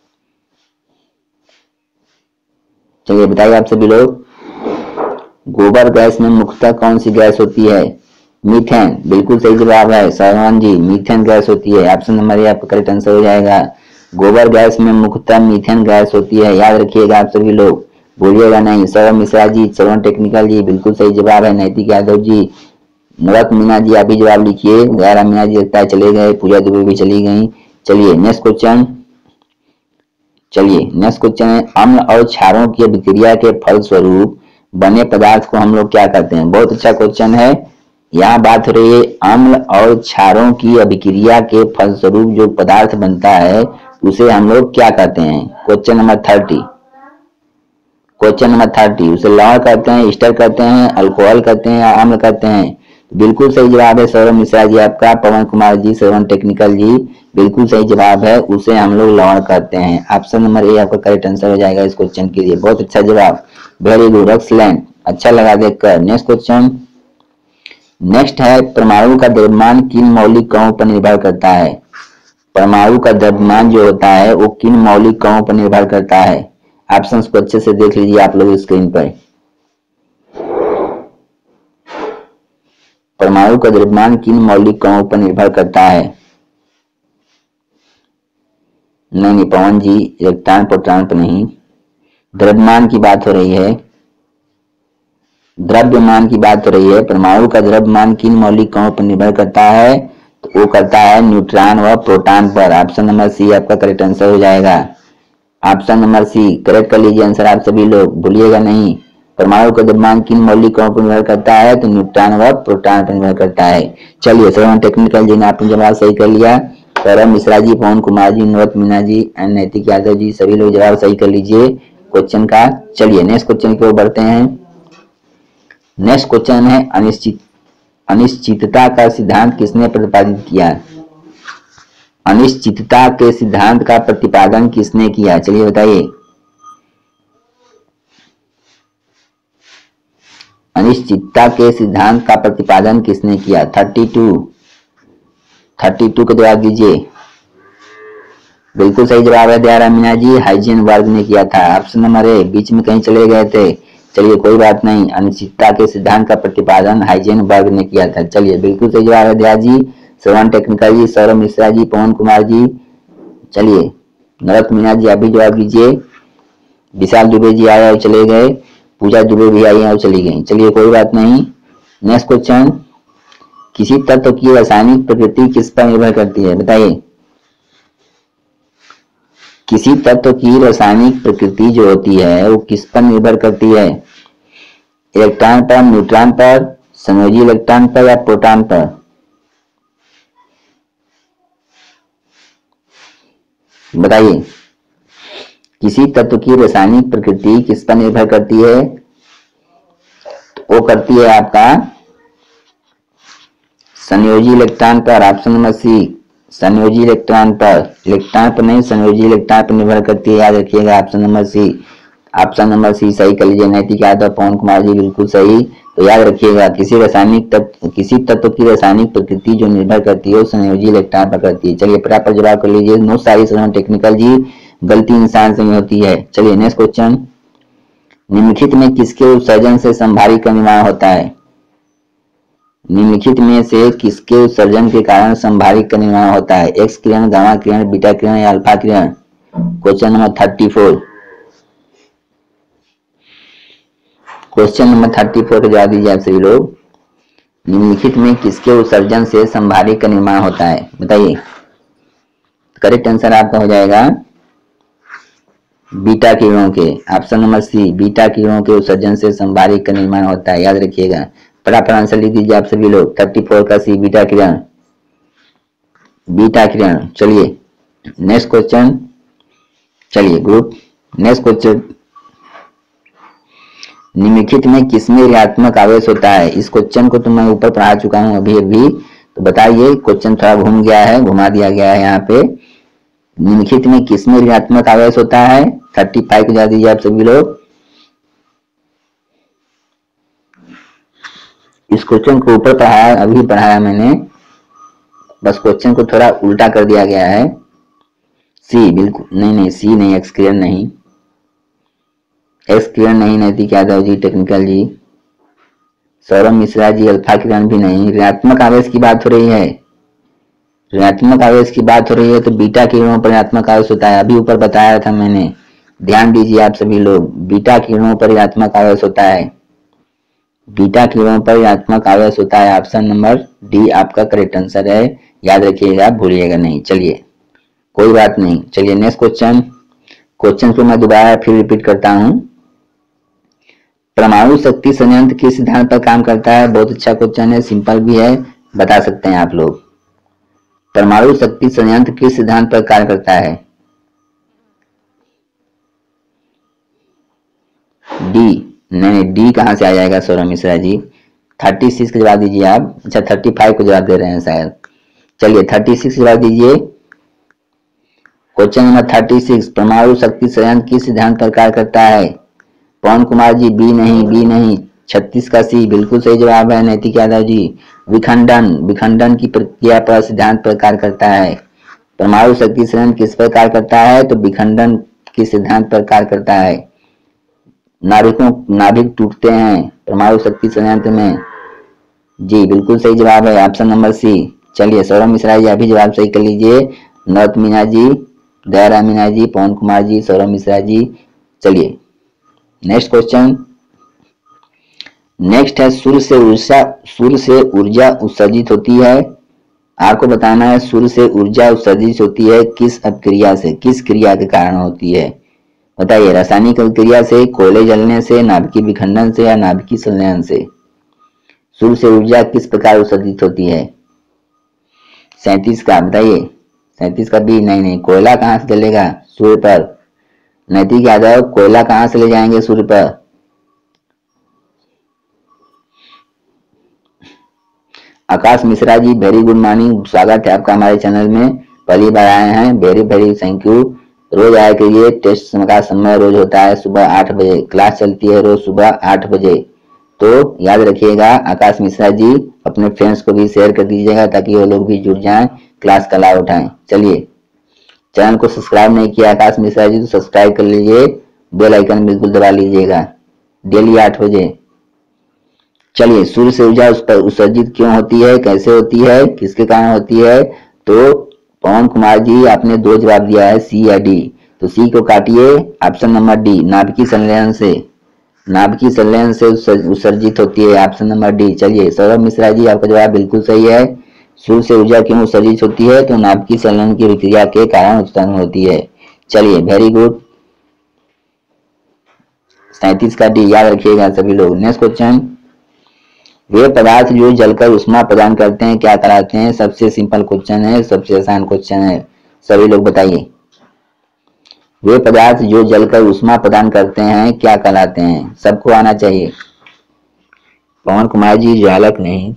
चलिए बताइए आप सभी लोग। गोबर गैस में मुख्यतः कौन सी गैस होती है? मीथेन, बिल्कुल सही जवाब है। सावन जी मीथेन गैस होती है। ऑप्शन नंबर ए आपका करेक्ट आंसर हो जाएगा। गोबर गैस में मुख्यतः मीथेन गैस होती है, याद रखिएगा आप सभी लोग, भूलिएगा नहीं। सौरभ मिश्रा जी, श्रवण टेक्निकल जी बिल्कुल सही जवाब है। नैतिक यादव जी, नौरत्न मीना जी आप भी जवाब लिखिए। दयाराम मीना जी लगता है चले गए, पूजा दुबे भी चली गई। चलिए नेक्स्ट क्वेश्चन। चलिए नेक्स्ट क्वेश्चन है अम्ल और क्षारों की अभिक्रिया के फलस्वरूप बने पदार्थ को हम लोग क्या कहते हैं? बहुत अच्छा क्वेश्चन है। यहाँ बात हो रही है अम्ल और क्षारों की अभिक्रिया के फलस्वरूप जो पदार्थ बनता है उसे हम लोग क्या कहते हैं? Question number thirty question number thirty उसे लवण कहते हैं, ईस्टर कहते हैं, अल्कोहल कहते हैं या अम्ल कहते हैं? बिल्कुल सही जवाब है सौरभ मिश्रा जी आपका। पवन कुमार जी, सेवन टेक्निकल जी, बिल्कुल सही जवाब है, उसे हम लोग लवण कहते हैं। ऑप्शन नंबर ए आपका करेक्ट आंसर हो जाएगा इस क्वेश्चन के लिए। बहुत अच्छा जवाब, वेरी गुड, एक्सीलेंट, अच्छा लगा देखकर। नेक्स्ट क्वेश्चन नेक्स्ट है परमाणु का द्रव्यमान किन मौलिक कणों पर निर्भर करता है? परमाणु का द्रव्यमान जो होता है वो किन मौलिक कणों पर निर्भर करता है? ऑप्शंस को अच्छे से देख लीजिए आप लोग स्क्रीन पर। परमाणु का द्रव्यमान किन मौलिक कणों पर निर्भर करता है? नहीं नहीं पवन जी, इलेक्ट्रॉन प्रोटॉन पर नहीं, द्रव्यमान की बात हो रही है, द्रव्यमान की बात हो रही है। परमाणु का द्रव्यमान किन मौलिक कणों पर निर्भर करता है? तो वो करता है न्यूट्रॉन व प्रोटॉन पर। ऑप्शन नंबर सी आपका करेक्ट आंसर हो जाएगा। ऑप्शन नंबर सी करेक्ट कर लीजिए आंसर आप सभी लोग, भूलिएगा नहीं। परमाणु का द्रव्यमान किन मौलिक कणों पर निर्भर करता है? तो न्यूट्रॉन व प्रोटॉन पर निर्भर करता है। चलिए सेवन टेक्निकल जी ने आपने जवाब सही कर लिया। सौरभ मिश्रा जी, पवन कुमार जी, नोत मीना जी एंड नैतिक यादव जी, सभी लोग जवाब सही कर लीजिए क्वेश्चन का। चलिए नेक्स्ट क्वेश्चन की ओर बढ़ते हैं। नेक्स्ट क्वेश्चन है अनिश्चित अनिश्चितता का सिद्धांत किसने प्रतिपादित किया? अनिश्चितता के सिद्धांत का प्रतिपादन किसने किया? चलिए बताइए। अनिश्चितता के सिद्धांत का प्रतिपादन किसने किया? थर्टी टू थर्टी टू का जवाब दीजिए। बिल्कुल सही जवाब है दयाराम मीना जी, हाइजेनबर्ग ने किया था। ऑप्शन नंबर ए, बीच में कहीं चले गए थे, चलिए कोई बात नहीं, अनिश्चितता के सिद्धांत का प्रतिपादन हाइजेनबर्ग ने किया था। चलिए बिल्कुल सही जवाब है दया जी, श्रवण टेक्निकल जी, सौरभ मिश्रा जी, पवन कुमार जी। चलिए नरत मीना जी आप भी जवाब दीजिए। विशाल दुबे जी आए और चले गए, पूजा दुबे भी आई और चली गई, चलिए कोई बात नहीं। नेक्स्ट क्वेश्चन, किसी तत्व की रासायनिक प्रकृति किस पर निर्भर करती है? बताइए। किसी तत्व की रासायनिक प्रकृति जो होती है वो किस पर निर्भर करती है? इलेक्ट्रॉन पर, न्यूट्रॉन पर, संयोजी इलेक्ट्रॉन पर या प्रोटॉन पर? बताइए। किसी तत्व की रासायनिक प्रकृति किस पर निर्भर करती है? वो करती है आपका संयोजी इलेक्ट्रॉन पर। ऑप्शन नंबर सी, संयोजी इलेक्ट्रॉन पर, इलेक्ट्रॉन पर नहीं संयोजी इलेक्ट्रॉन पर निर्भर करती है, याद रखिएगा। Option number C, option number C सही कर लीजिए। नैतिक यादव, पवन कुमार जी बिल्कुल सही। तो याद रखिएगा किसी रासायनिक तत्व किसी तत्व की रासायनिक प्रकृति जो निर्भर करती है वो संयोजी इलेक्ट्रॉन पर करती है। चलिए फटाफट जवाब कर लीजिए। नो सारी समान टेक्निकल जी, गलती इंसान से होती है। चलिए नेक्स्ट क्वेश्चन, निम्नलिखित में किसके उत्सर्जन से संभारी का निर्माण होता है? निम्नलिखित में से किसके उत्सर्जन के कारण संभारिक का निर्माण होता है? एक्स किरण, गामा किरण, बीटा किरण या अल्फा किरण? Question number thirty four question number thirty four का जवाब दीजिए आप सभी लोग। निम्नलिखित में किसके उत्सर्जन से संभारिक का निर्माण होता है? बताइए। करेक्ट आंसर आपका हो जाएगा बीटा किरणों के। ऑप्शन नंबर सी, बीटा किरणों के उत्सर्जन से संभारिक का निर्माण होता है, याद रखिएगा। फटाफट आंसर लिख दीजिए आप सभी लोग। थर्टी फोर का सी, बीटा किरण, बीटा किरण। चलिए नेक्स्ट क्वेश्चन, चलिए ग्रुप नेक्स्ट क्वेश्चन, निम्नलिखित में किसमें ऋणात्मक आवेश होता है? इस क्वेश्चन को तो मैं ऊपर पढ़ा चुका हूं अभी अभी, तो बताइए। क्वेश्चन थोड़ा घूम गया है, घुमा दिया गया है यहाँ पे। निम्नलिखित में किसमें ऋणात्मक आवेश होता है? थर्टी फाइव को जवाब दीजिए आप सभी लोग। इस क्वेश्चन को ऊपर पढ़ाया, अभी पढ़ाया मैंने, बस क्वेश्चन को थोड़ा उल्टा कर दिया गया है। सी, बिल्कुल नहीं नहीं सी नहीं, एक्स किरण नहीं, एक्स किरण नहीं, नैतिक यादव जी, टेक्निकल जी, सौरभ मिश्रा जी, अल्फा किरण भी नहीं। ऋणात्मक आवेश की बात हो रही है, ऋणात्मक आवेश की बात हो रही है तो बीटा किरणों पर ऋणात्मक आवेश होता है, अभी ऊपर बताया था मैंने, ध्यान दीजिए आप सभी लोग। बीटा किरणों पर ऋणात्मक आवेश होता है, बीटा किरणों पर ऋणात्मक आवेश होता है। ऑप्शन नंबर डी आपका करेक्ट आंसर है, याद रखिएगा, भूलिएगा नहीं। चलिए कोई बात नहीं। चलिए नेक्स्ट क्वेश्चन, क्वेश्चन को मैं दोबारा फिर रिपीट करता हूं। परमाणु शक्ति संयंत्र किस सिद्धांत पर काम करता है? बहुत अच्छा क्वेश्चन है, सिंपल भी है, बता सकते हैं आप लोग। परमाणु शक्ति संयंत्र किस सिद्धांत पर कार्य करता है? डी। नहीं, डी कहां से आ जाएगा सौरभ मिश्रा जी? थर्टी सिक्स का जवाब दीजिए आप। अच्छा, थर्टी फाइव को जवाब दे रहे हैं शायद। चलिए थर्टी सिक्स जवाब दीजिए। क्वेश्चन नंबर थर्टी सिक्स, परमाणु शक्ति संयंत्र किस सिद्धांत पर कार्य करता है? पवन कुमार जी बी नहीं, बी नहीं, छत्तीस का सी बिल्कुल सही जवाब है। नैतिक यादव जी विखंडन, विखंडन की प्रक्रिया पर सिद्धांत पर कार्य करता है। परमाणु शक्ति संयंत्र किस पर कार्य करता है? तो विखंडन के सिद्धांत पर कार्य करता है। नाभिकों नाभिक टूटते हैं परमाणु शक्ति संयंत्र में। जी बिल्कुल सही जवाब है, ऑप्शन नंबर सी। चलिए सौरभ मिश्रा जी अभी जवाब सही कर लीजिए। नौत मीना जी, दया मीना जी, पवन कुमार जी, सौरभ मिश्रा जी। चलिए नेक्स्ट क्वेश्चन। नेक्स्ट है सूर्य से ऊर्जा सूर्य से ऊर्जा उत्सर्जित होती है। आपको बताना है सूर्य से ऊर्जा उत्सर्जित होती है किस अपक्रिया से, किस क्रिया के कारण होती है? बताइए, रासायनिक क्रिया से, कोयले जलने से, नाभिकीय विखंडन से या नाभिकीय संलयन से? सूर्य से ऊर्जा किस प्रकार उत्सर्जित होती है? सैंतीस का बताइए। सैंतीस का भी नहीं नहीं, कोयला कहां से जलेगा सूर्य पर? नैतिक यादव कोयला कहां से ले जाएंगे सूर्य पर? Akash Mishra ji very good morning, स्वागत है आपका हमारे चैनल में, पहली बार आए हैं, वेरी वेरी थैंक यू। रोज आया करिए, टेस्ट का समय रोज होता है सुबह आठ बजे, क्लास चलती है रोज सुबह आठ बजे, तो याद रखिएगा। आकाश मिश्रा जी अपने फ्रेंड्स को भी शेयर कर दीजिएगा ताकि वो लोग भी जुड़ जाएं, क्लास का लाभ उठाएं। चलिए, चैनल को सब्सक्राइब नहीं किया आकाश मिश्रा जी तो सब्सक्राइब कर लीजिए, बेल आइकन बिल्कुल दबा लीजिएगा, डेली आठ बजे। चलिए, सूर्य से ऊर्जा उस पर उत्सर्जित क्यों होती है, कैसे होती है, किसके कारण होती है? तो पवन कुमार जी आपने दो जवाब दिया है, सी या डी, तो सी को काटिए, ऑप्शन नंबर डी, नाभिकीय संलयन से, नाभिकीय संलयन से उत्सर्जित होती है, ऑप्शन नंबर डी। चलिए सौरभ मिश्रा जी आपका जवाब बिल्कुल सही है। सूर्य से ऊर्जा क्यों उत्सर्जित होती है? तो नाभिकीय संलयन की विक्रिया के कारण उत्पन्न होती है। चलिए वेरी गुड, सैंतीस का डी याद रखिएगा सभी लोग। नेक्स्ट क्वेश्चन, वे पदार्थ जो जलकर उष्मा प्रदान करते हैं क्या कहलाते हैं? सबसे सिंपल क्वेश्चन है, सबसे आसान क्वेश्चन है, सभी लोग बताइए। वे पदार्थ जो जलकर उष्मा प्रदान करते हैं क्या कहलाते हैं? सबको आना चाहिए। पवन कुमार जी ज्वालक नहीं,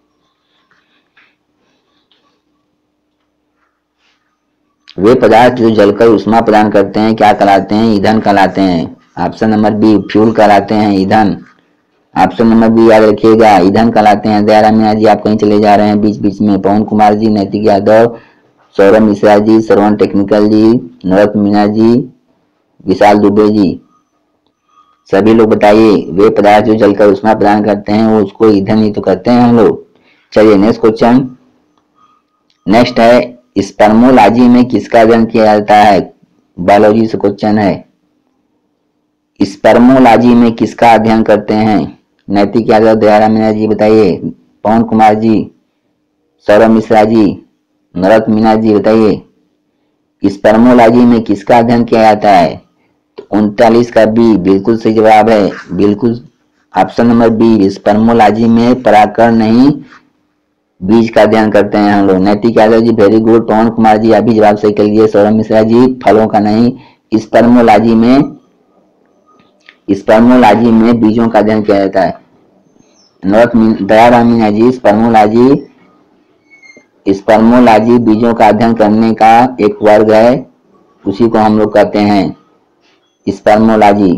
वे पदार्थ जो जलकर उष्मा प्रदान करते हैं क्या कहलाते हैं? ईंधन कहलाते हैं, ऑप्शन नंबर बी, फ्यूल कहलाते हैं, ईंधन, ऑप्शन नंबर बी याद रखिएगा, ईंधन कहलाते हैं। दया मीना जी आप कहीं चले जा रहे हैं बीच बीच में। पवन कुमार जी, नैतिक यादव, सौरभ मिश्रा जी, श्रवण टेक्निकल जी, नरत मीना जी, विशाल दुबे जी, सभी लोग बताइए। वे पदार्थ जो जलकर उष्मा प्रदान करते हैं वो उसको ईंधन ही तो कहते हैं हम लोग। चलिए नेक्स्ट क्वेश्चन। नेक्स्ट है, स्पर्मोलॉजी में किसका अध्ययन किया जाता है? बायोलॉजी से क्वेश्चन है। स्पर्मोलॉजी में किसका अध्ययन करते हैं? नैतिक यादव, दयाराम मीना जी बताइए, पवन कुमार जी, सौरभ मिश्रा जी, नरत मीना जी बताइए, स्पर्मोलॉजी में किसका अध्ययन किया जाता है? तो उनतालीस का बी बिल्कुल सही जवाब है, बिल्कुल ऑप्शन नंबर बी, स्पर्मोलॉजी में परागकण नहीं बीज का अध्ययन करते हैं हम लोग। नैतिक यादव जी वेरी गुड, पवन कुमार जी अभी जवाब सही कर लिए, सौरभ मिश्रा जी फलों का नहीं, स्पर्मोलॉजी में स्पर्मोलॉजी में बीजों का अध्ययन किया जाता है। North Dayaram Meena ji, spermology spermology बीजों का अध्ययन करने का एक वर्ग है, उसी को हम लोग कहते हैं स्पर्मोलॉजी,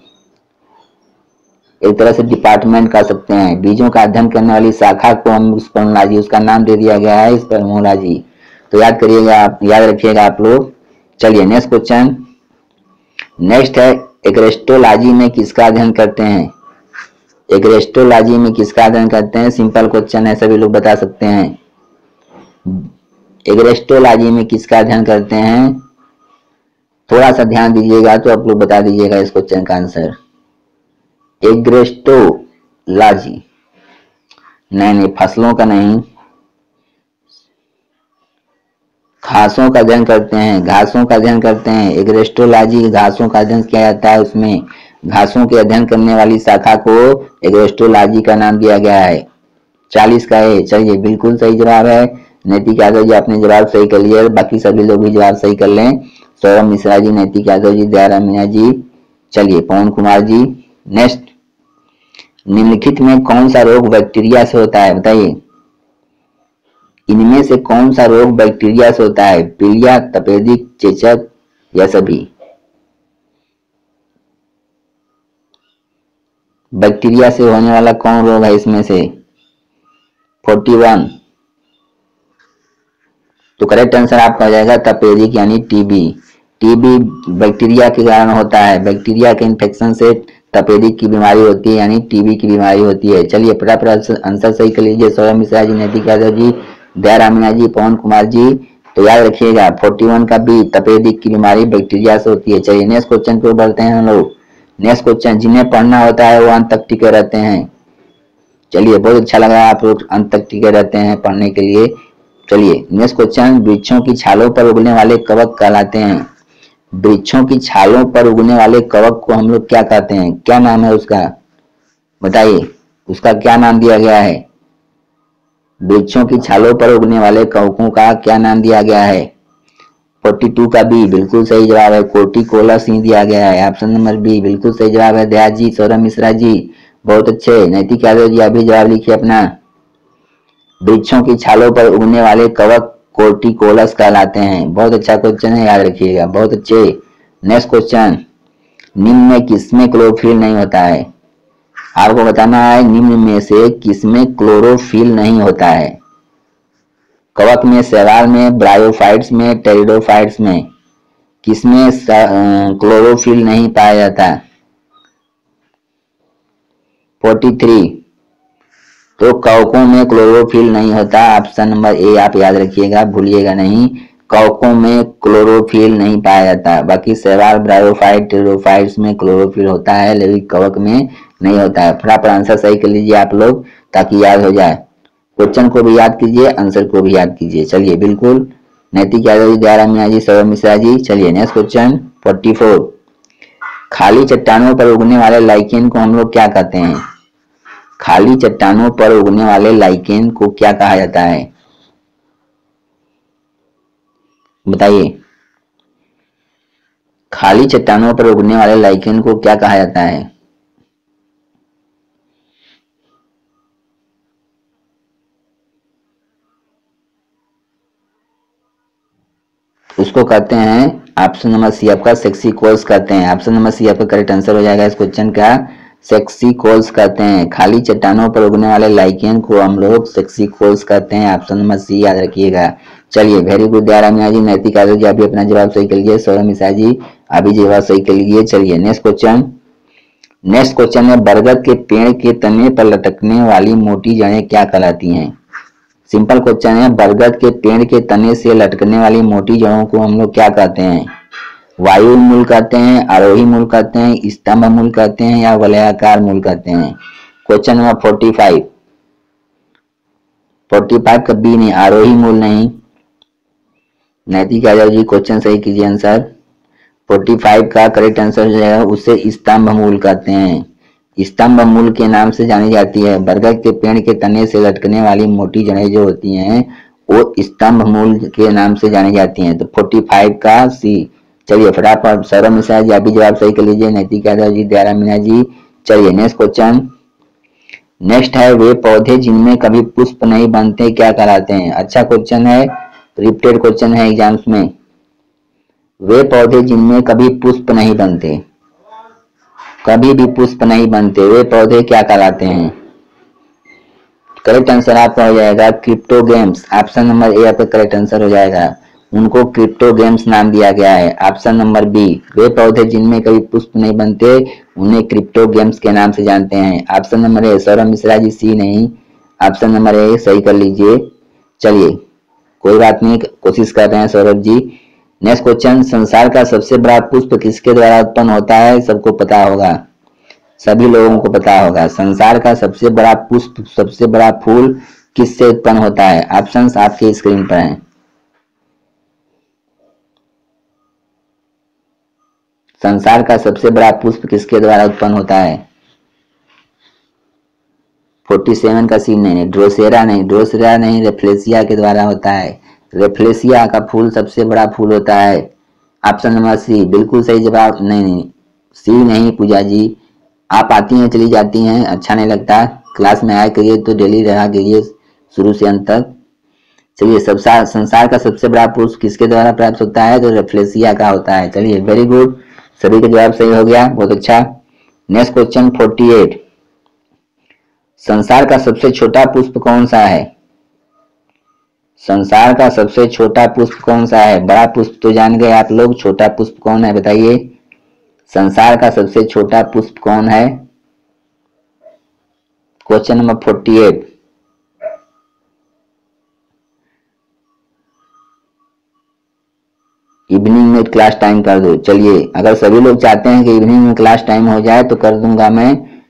एक तरह से डिपार्टमेंट कह सकते हैं। बीजों का अध्ययन करने वाली शाखा को हम स्पर्मोलॉजी, उसका नाम दे दिया गया है स्पर्मोलॉजी, तो याद करिएगा आप, याद रखिएगा आप लोग। चलिए नेक्स्ट क्वेश्चन। नेक्स्ट है, एग्रेस्टोलॉजी में किसका अध्ययन करते हैं? एग्रेस्टोलॉजी में किसका अध्ययन करते हैं? सिंपल क्वेश्चन है, सभी लोग बता सकते हैं। एग्रेस्टोलॉजी में किसका अध्ययन करते हैं? थोड़ा सा ध्यान दीजिएगा तो आप लोग बता दीजिएगा इस क्वेश्चन का आंसर। एग्रेस्टोलॉजी नहीं नहीं, फसलों का नहीं, घासों का अध्ययन करते हैं, घासों का अध्ययन करते हैं। एग्रेस्टोलॉजी घासों का अध्ययन किया जाता है, उसमें घासों के अध्ययन करने वाली शाखा को एग्रोस्टोलॉजी का नाम दिया गया है। चालीस का है। चलिए बिल्कुल सही जवाब है। नैतिक यादव जी आपने जवाब सही कर लिया, बाकी सभी लोग भी जवाब सही कर लें। सौरभ मिश्रा जी, नैतिक यादव जी, दयाराम मीणा जी। चलिए पवन कुमार जी नेक्स्ट, निम्नलिखित में कौन सा रोग बैक्टीरिया से होता है, बताइए। इनमें से कौन सा रोग बैक्टीरिया से होता है, पीलिया, तपेदिक, चेचक या सभी। बैक्टीरिया से होने वाला कौन रोग है इसमें से, इकतालीस। तो करेक्ट आंसर आपका हो जाएगा तपेदिक यानी टीबी। टीबी बैक्टीरिया के कारण होता है, बैक्टीरिया के इन्फेक्शन से तपेदिक की बीमारी होती है यानी टीबी की बीमारी होती है। चलिए फटाफट आंसर सही कर लीजिए। सौरभ मिश्रा जी, नैतिक यादव जी, दयाराम मीणा जी, पवन कुमार जी। तो याद रखिएगा इकतालीस का बी, तपेदिक की बीमारी बैक्टीरिया से होती है। चलिए नेक्स्ट क्वेश्चन पे बढ़ते हैं हम लोग। नेक्स्ट क्वेश्चन, जिन्हें पढ़ना होता है वो अंत तक टिके रहते हैं। चलिए बहुत अच्छा लग रहा है आप लोग अंत तक टिके रहते हैं पढ़ने के लिए। चलिए नेक्स्ट क्वेश्चन, वृक्षों की छालों पर उगने वाले कवक कहलाते हैं। वृक्षों की छालों पर उगने वाले कवक को हम लोग क्या कहते हैं, क्या नाम है उसका, बताइए। उसका क्या नाम दिया गया है, वृक्षों की छालों पर उगने वाले कवकों का क्या नाम दिया गया है। बयालीस का बी बिल्कुल सही जवाब है, कोटिकोलस ही दिया गया है। ऑप्शन नंबर बी बिल्कुल सही जवाब है। दया जी, सौरभ मिश्रा जी बहुत अच्छे। नैतिक यादव जी अभी जवाब लिखिए अपना। वृक्षों की छालों पर उगने वाले कवक कोर्टिकोलस कहलाते हैं। बहुत अच्छा क्वेश्चन है, याद रखिएगा, बहुत अच्छे। नेक्स्ट क्वेश्चन, निम्न में किसमें क्लोरोफिल नहीं होता है, आपको बताना है निम्न में से किसमें क्लोरोफिल नहीं होता है। कवक में, शैवाल में, ब्रायोफाइट्स में, टेरिडोफाइट्स में, किसमें क्लोरोफिल नहीं पाया जाता। तैंतालीस, तो कवकों में क्लोरोफिल नहीं होता। ऑप्शन नंबर ए आप याद रखिएगा, भूलिएगा नहीं। कवकों में क्लोरोफिल नहीं पाया जाता। बाकी शैवाल, ब्रायोफाइट, टेरिडोफाइट्स में क्लोरोफिल होता है, लेकिन कवक में नहीं होता है। फटाफट आंसर सही कर लीजिए आप लोग ताकि याद हो जाए। क्वेश्चन को भी याद कीजिए, आंसर को भी याद कीजिए। चलिए बिल्कुल, नैतिक यादव जी, दयाराम मीणा जी, सौरभ मिश्रा जी। चलिए नेक्स्ट क्वेश्चन चौवालीस, खाली चट्टानों पर उगने वाले लाइकेन को हम लोग क्या कहते हैं। खाली चट्टानों पर उगने वाले लाइकेन को क्या कहा जाता है, बताइए। खाली चट्टानों पर उगने वाले लाइकेन को क्या कहा जाता है। उसको कहते हैं, ऑप्शन नंबर सी आपका सेक्सिकोल्स कहते हैं। ऑप्शन नंबर सी आपका करेक्ट आंसर हो जाएगा इस क्वेश्चन का, सेक्सिकोल्स कहते हैं। खाली चट्टानों पर उगने वाले लाइकेन को हम लोग सेक्सिकोल्स कहते हैं। ऑप्शन नंबर सी याद रखिएगा। चलिए वेरी गुड दयाराम मीणा जी, नैतिक यादव जी अभी अपना जवाब सही कर लीजिए। सौरभ मिश्रा जी अभी जवाब सही कर लीजिए। चलिए नेक्स्ट क्वेश्चन, नेक्स्ट क्वेश्चन है, बरगद के पेड़ के तने पर लटकने वाली मोटी जड़ें क्या कहलाती हैं। सिंपल क्वेश्चन है, बरगद के पेड़ के तने से लटकने वाली मोटी जड़ों को हम लोग क्या कहते हैं। वायु मूल कहते हैं, आरोही मूल कहते हैं, स्तंभ मूल कहते हैं या वलयाकार मूल कहते हैं। Question number forty five, forty five का बी नहीं, आरोही मूल नहीं। नैतिक यादव जी क्वेश्चन सही कीजिए आंसर। फोर्टी फाइव का करेक्ट आंसर हो जाएगा, उसे स्तंभ मूल कहते हैं। स्तंभ मूल के नाम से जानी जाती है। बरगद के पेड़ के तने से लटकने वाली मोटी जड़ें जो होती हैं वो स्तंभ मूल के नाम से जानी जाती हैं। तो फोर्टी फाइव का सी। चलिए फटाफट सौरभ मिश्रा जी अभी जवाब सही कर लीजिए। नैतिक यादव जी, दयाराम मीणा जी। चलिए नेक्स्ट क्वेश्चन, नेक्स्ट है, वे पौधे जिनमें कभी पुष्प नहीं बनते क्या कहलाते हैं। अच्छा क्वेश्चन है, रिपीटेड क्वेश्चन है एग्जाम्स में। वे पौधे जिनमें कभी पुष्प नहीं बनते, कभी भी पुष्प नहीं बनते, वे पौधे क्या कहलाते हैं। करेक्ट आंसर आपका हो जाएगा क्रिप्टोगेम्स। ऑप्शन नंबर ए आपका करेक्ट आंसर हो जाएगा, उनको क्रिप्टोगेम्स नाम दिया गया है। ऑप्शन नंबर बी, वे पौधे जिनमें कभी पुष्प नहीं बनते उन्हें क्रिप्टोगेम्स के नाम से जानते हैं। Option number A, Saurabh Mishra ji C नहीं, ऑप्शन नंबर ए सही कर लीजिए। चलिए कोई बात नहीं, कोशिश कर रहे हैं सौरभ जी। नेक्स्ट क्वेश्चन, संसार का सबसे बड़ा पुष्प किसके द्वारा उत्पन्न होता है, सबको पता होगा, सभी लोगों को पता होगा। संसार का सबसे बड़ा पुष्प, सबसे बड़ा फूल किससे उत्पन्न होता है। ऑप्शंस आपके स्क्रीन पर हैं। संसार का सबसे बड़ा पुष्प किसके द्वारा उत्पन्न होता है? सैंतालीस का सीन नहीं, ड्रोसेरा नहीं, ड्रोसेरा नहीं, रेफ्लेसिया के द्वारा होता है। रेफ्लेसिया का फूल सबसे बड़ा फूल होता है। ऑप्शन नंबर सी बिल्कुल सही जवाब। नहीं नहीं सी नहीं पूजा जी, आप आती हैं चली जाती हैं, अच्छा नहीं लगता। क्लास में आया करिए तो डेली रहा करिए शुरू से अंत तक। चलिए, सब संसार का सबसे बड़ा पुष्प किसके द्वारा प्राप्त होता है? तो रेफ्लेसिया का होता है। चलिए, वेरी गुड, सभी का जवाब सही हो गया, बहुत अच्छा। नेक्स्ट क्वेश्चन अड़तालीस, संसार का सबसे छोटा पुष्प कौन सा है? संसार का सबसे छोटा पुष्प कौन सा है? बड़ा पुष्प तो जान गए आप लोग, छोटा पुष्प कौन है बताइए? संसार का सबसे छोटा पुष्प कौन है? क्वेश्चन नंबर अड़तालीस। इवनिंग में क्लास टाइम कर दो। चलिए, अगर सभी लोग चाहते हैं कि इवनिंग में क्लास टाइम हो जाए तो कर दूंगा मैं।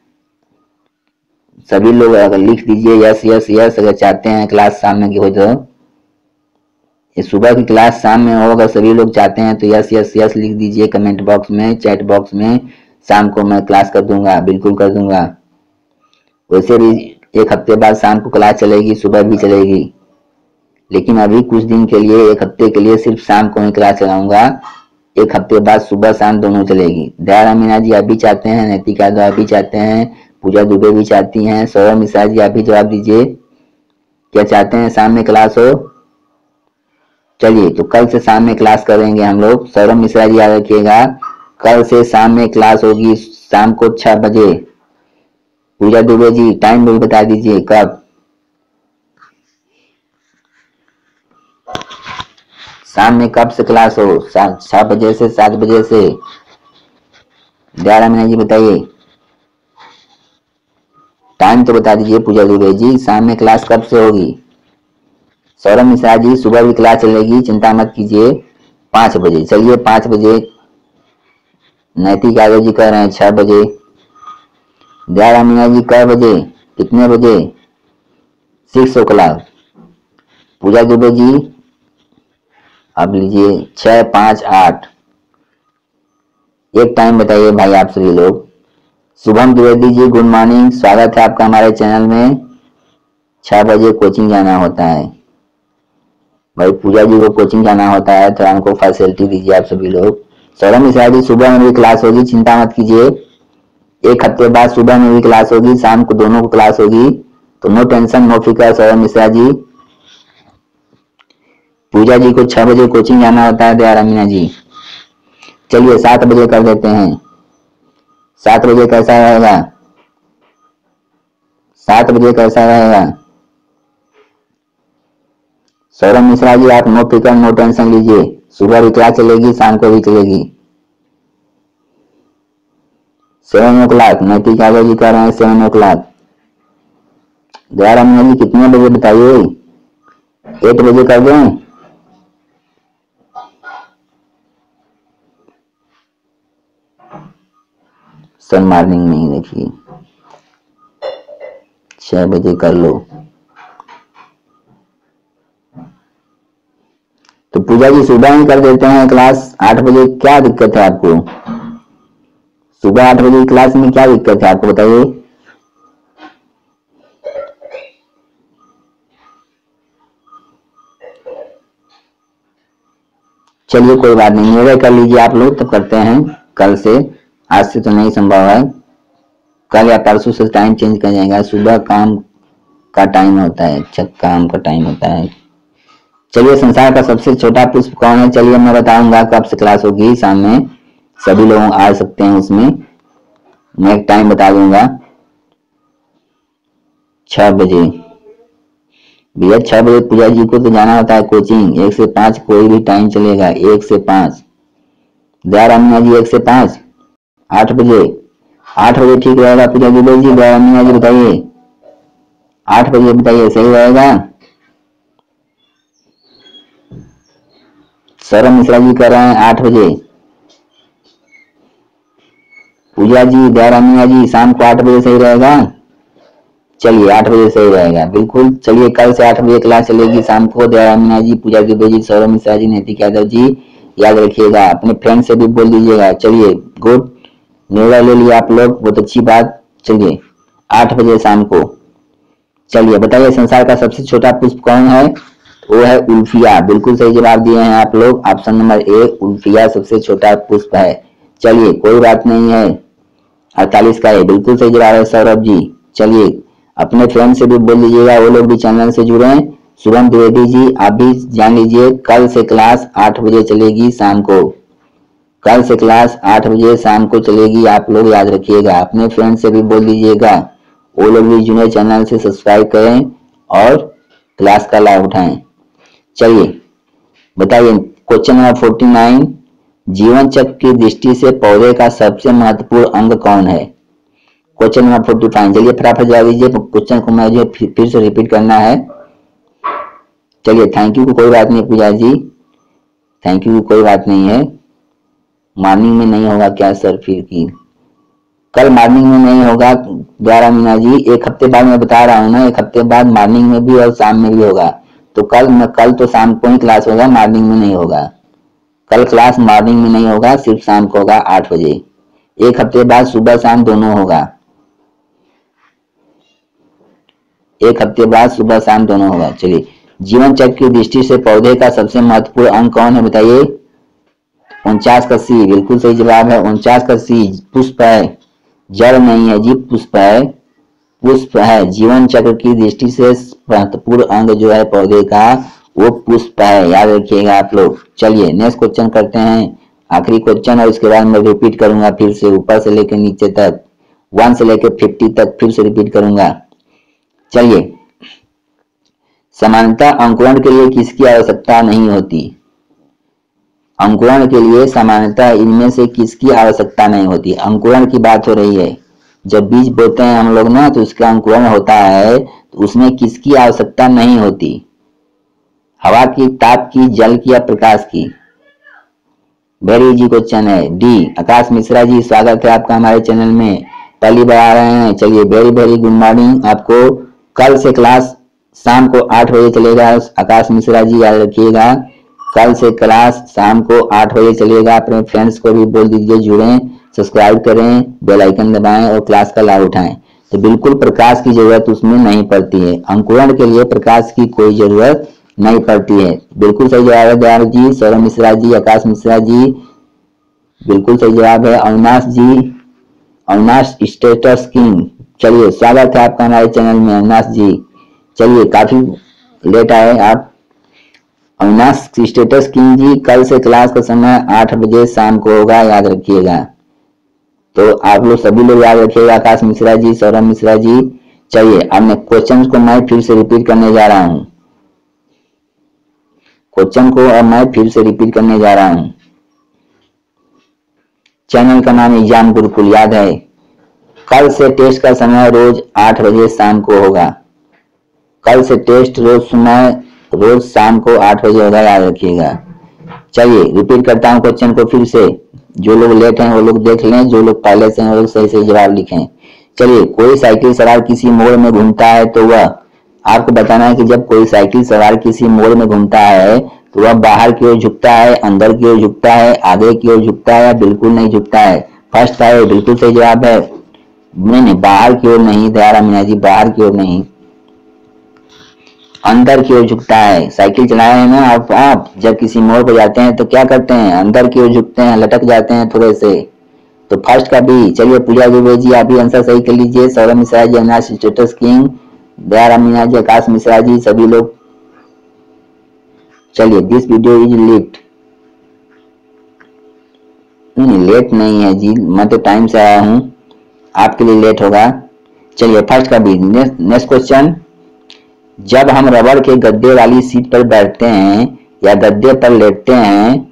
सभी लोग अगर लिख दीजिए यस यस यस, अगर चाहते हैं क्लास शाम में की हो तो। ये सुबह की क्लास शाम में हो, अगर सभी लोग चाहते हैं तो यस यस यस लिख दीजिए कमेंट बॉक्स में, चैट बॉक्स में। शाम को मैं क्लास कर दूंगा, बिल्कुल कर दूंगा। वैसे भी एक हफ्ते बाद शाम को क्लास चलेगी, सुबह भी चलेगी, लेकिन अभी कुछ दिन के लिए, एक हफ्ते के लिए सिर्फ शाम को ही क्लास चलाऊंगा। एक हफ्ते बाद सुबह शाम दोनों चलेगी। दयारा मीना जी आप भी चाहते हैं, नैतिका यादव आप भी चाहते हैं, पूजा दुबे भी चाहती हैं, सौरभ मिश्रा जी आप भी जवाब दीजिए, क्या चाहते हैं शाम में क्लास हो? चलिए, तो कल से शाम में क्लास करेंगे हम लोग। सौरभ मिश्रा जी याद रखिएगा, कल से शाम में क्लास होगी, शाम को छह बजे। पूजा दुबे जी टाइम भी बता दीजिए कब? शाम में कब से क्लास हो? छह बजे से सात बजे से। दयारा मीना जी बताइए, टाइम तो बता दीजिए पूजा दुबे जी, शाम में क्लास कब से होगी? सौरभ मिश्रा जी सुबह भी क्लास चलेगी, चिंता मत कीजिए, पांच बजे। चलिए पांच बजे। नैतिक यादव जी कह रहे हैं छह बजे। दयारा मीना जी कै बजे, कितने बजे? Six o'clock. Pooja Dubey ji अब लीजिए छह पांच आठ, एक टाइम बताइए भाई आप सभी लोग। शुभम द्विवेदी जी गुड मॉर्निंग, स्वागत है आपका हमारे चैनल में। छह बजे कोचिंग जाना होता है भाई, पूजा जी को कोचिंग जाना होता है, तो हमको फैसिलिटी दीजिए आप सभी लोग। सौरभ मिश्रा जी सुबह में भी क्लास होगी, चिंता मत कीजिए, एक हफ्ते बाद सुबह में भी क्लास होगी, शाम को दोनों को क्लास होगी, तो नो टेंशन नो फिकर सौरभ मिश्रा जी। पूजा जी को छह बजे कोचिंग जाना होता है, दयारा मीना जी। चलिए सात बजे कर देते हैं। सात बजे कैसा रहेगा? सात बजे कैसा रहेगा? सौरभ मिश्रा जी आप नो फिकर नो टेंशन लीजिए, सुबह भी क्लास चलेगी, शाम को भी चलेगी। Seven o'clock. Naitik Yadav ji कह रहे हैं सेवन ओ क्लाक। दयारा मीना जी कितने बजे बताइए? एट बजे कर दें? सन मॉर्निंग नहीं, देखिए छह बजे कर लो। तो पूजा जी सुबह ही कर देते हैं क्लास आठ बजे, क्या दिक्कत है आपको? सुबह आठ बजे क्लास में क्या दिक्कत है आपको बताइए? चलिए कोई बात नहीं, मेरे कर लीजिए आप लोग, तब करते हैं कल से, आज से तो नहीं संभव है। कल या परसों से टाइम चेंज कर जाएगा, सुबह काम का टाइम होता है, अच्छा काम का टाइम होता है। चलिए, संसार का सबसे छोटा पुष्प कौन है? चलिए मैं बताऊंगा कब से क्लास होगी, शाम में सभी लोग आ सकते हैं उसमें, मैं एक टाइम बता दूंगा, छह बजे। भैया छह बजे पूजा जी को तो जाना होता है कोचिंग, एक से पांच कोई भी टाइम चलेगा, एक से पांच। दयारा मीना जी एक से पांच, आठ बजे। आठ बजे ठीक रहेगा पूजा दुबे जी? दयारा मीना जी बताइए, आठ बजे बताइए सही रहेगा? सौरभ मिश्रा जी कह रहे हैं आठ बजे। पूजा जी दयारा मीना जी शाम को आठ बजे सही रहेगा? चलिए आठ बजे सही रहेगा, बिल्कुल। चलिए कल से आठ बजे क्लास चलेगी शाम को। दयारा मीना जी, पूजा दुबे जी, सौरभ मिश्रा जी, नैतिक यादव जी, याद रखिएगा। अपने फ्रेंड से भी बोल दीजिएगा। चलिए गुड, निर्णय ले लिया आप लोग, बहुत अच्छी बात। चलिए आठ बजे शाम को। चलिए बताइए संसार का सबसे छोटा पुष्प कौन है? वो है उल्फिया। बिल्कुल सही जवाब दिए हैं आप लोग। ऑप्शन नंबर ए उल्फिया सबसे छोटा पुष्प है। चलिए कोई बात नहीं है, अड़तालीस का है। बिल्कुल सही जवाब है सौरभ जी। चलिए अपने फ्रेंड से भी बोल दीजिएगा, वो लोग भी चैनल से जुड़े हैं। शुभम द्विवेदी जी आप भी जान लीजिए, कल से क्लास आठ बजे चलेगी शाम को। कल से क्लास आठ बजे शाम को चलेगी, आप लोग याद रखिएगा। अपने फ्रेंड से भी बोल दीजिएगा, वो लोग भी जुड़े, चैनल से सब्सक्राइब करें और क्लास का लाभ उठाएं। चलिए बताइए क्वेश्चन नंबर फोर्टी नाइन, जीवन चक्र की दृष्टि से पौधे का सबसे महत्वपूर्ण अंग कौन है? Question number forty five. चलिए फटाफट जवाब दीजिए, क्वेश्चन को मैं जो फिर, फिर से रिपीट करना है। चलिए थैंक यू, कोई बात नहीं पूजा जी, थैंक यू, कोई बात नहीं है। मॉर्निंग में नहीं होगा क्या सर? फिर की कल मॉर्निंग में नहीं होगा द्वारा मीना जी, एक हफ्ते बाद मैं बता रहा हूँ ना, एक हफ्ते बाद मॉर्निंग में भी और शाम में भी होगा। तो कल मैं कल तो शाम को ही क्लास होगा, मॉर्निंग में नहीं होगा। कल क्लास मॉर्निंग में नहीं होगा, सिर्फ शाम को होगा आठ बजे। एक हफ्ते बाद सुबह शाम दोनों होगा। एक हफ्ते बाद सुबह शाम दोनों होगा। चलिए जीवन चक्र की दृष्टि से पौधे का सबसे महत्वपूर्ण अंग कौन है बताइए? उनचास का सी, बिल्कुल सही जवाब है उनचास का सी। पुष्प है, जड़ नहीं है जी, पुष्प है, पुष्प है। जीवन चक्र की दृष्टि से महत्वपूर्ण अंग जो है पौधे का वो पुष्प है, याद रखिएगा आप लोग। चलिए नेक्स्ट क्वेश्चन करते हैं, आखिरी क्वेश्चन, और उसके बाद मैं रिपीट करूंगा फिर से ऊपर से लेकर नीचे तक, वन से लेकर फिफ्टी तक फिर से रिपीट करूंगा। चलिए समानता अंकुरण के लिए किसकी आवश्यकता नहीं होती? अंकुरण के लिए समानता इनमें से किसकी आवश्यकता नहीं होती? अंकुरण की बात हो रही है। जब बीज बोते हैं हम लोग ना तो उसका अंकुरण होता है, तो उसमें किसकी आवश्यकता नहीं होती? हवा की, ताप की, जल की या प्रकाश की? वेरी इजी क्वेश्चन है, डी। आकाश मिश्रा जी स्वागत है आपका हमारे चैनल में, पहली बार आ रहे हैं। चलिए वेरी वेरी गुड मॉर्निंग आपको। कल से क्लास शाम को आठ बजे चलेगा आकाश मिश्रा जी, याद रखिएगा। कल से क्लास शाम को आठ बजे चलेगा। अपने फ्रेंड्स को भी बोल दीजिए जुड़ें, सब्सक्राइब करें, बेल आइकन दबाएं और क्लास का लाभ उठाएं। तो बिल्कुल प्रकाश की जरूरत उसमें नहीं पड़ती है, अंकुरण के लिए प्रकाश की कोई जरूरत नहीं पड़ती है। बिल्कुल सही जवाब है दयाल जी, सौरभ मिश्रा जी, आकाश मिश्रा जी, बिल्कुल सही जवाब है। अविनाश जी, अविनाश स्टेटस किंग, चलिए स्वागत है आपका हमारे चैनल में अविनाश जी। चलिए काफी लेट आए आप अविनाश स्टेटस किंग जी। कल से क्लास का समय आठ बजे शाम को होगा, याद रखिएगा। तो आप लोग सभी लोग याद रखिएगा, आकाश मिश्रा जी, सौरभ मिश्रा जी। चलिए अब मैं क्वेश्चन को मैं फिर से रिपीट करने जा रहा हूँ, क्वेश्चन को अब मैं फिर से रिपीट करने जा रहा हूँ। चैनल का नाम एग्जाम गुरुकुल, याद है। कल से टेस्ट का समय रोज आठ बजे शाम को होगा। कल से टेस्ट रोज समय रोज शाम को आठ बजे होगा, याद रखिएगा। चलिए रिपीट करता हूँ क्वेश्चन को फिर से, जो लोग लेट हैं वो लोग देख लें, जो लोग पहले से हैं वो लोग सही सही जवाब लिखें। चलिए कोई साइकिल सवार किसी मोड़ में घूमता है तो वह, आपको बताना है कि जब कोई साइकिल सवार किसी मोड़ में घूमता है तो वह बाहर की ओर झुकता है, अंदर की ओर झुकता है, आगे की ओर झुकता है या बिल्कुल नहीं झुकता है? फर्स्ट है, बिल्कुल सही जवाब है। नहीं नहीं, बाहर की ओर नहीं दयारा मीना जी, बाहर की ओर नहीं, अंदर की ओर झुकता है। साइकिल चलाए हैं ना आप, आप जब किसी मोड़ पर जाते हैं तो क्या करते हैं? अंदर की ओर झुकते हैं, लटक जाते हैं थोड़े से। तो फर्स्ट का बी। चलिए पूजा दुबे जी आप भी आंसर सही कर लीजिए। सौरभ मिश्रा जी, अविनाश स्टेटस किंग, दयारा मीना जी, आकाश मिश्रा जी, सभी लोग। चलिए दिस वीडियो इज लेट, नहीं लेट नहीं है जी, मैं तो टाइम से आया हूँ, आपके लिए लेट होगा। चलिए फर्स्ट का बी। नेक्स्ट क्वेश्चन, जब हम रबड़ के गद्दे वाली सीट पर बैठते हैं या गद्दे पर लेटते हैं,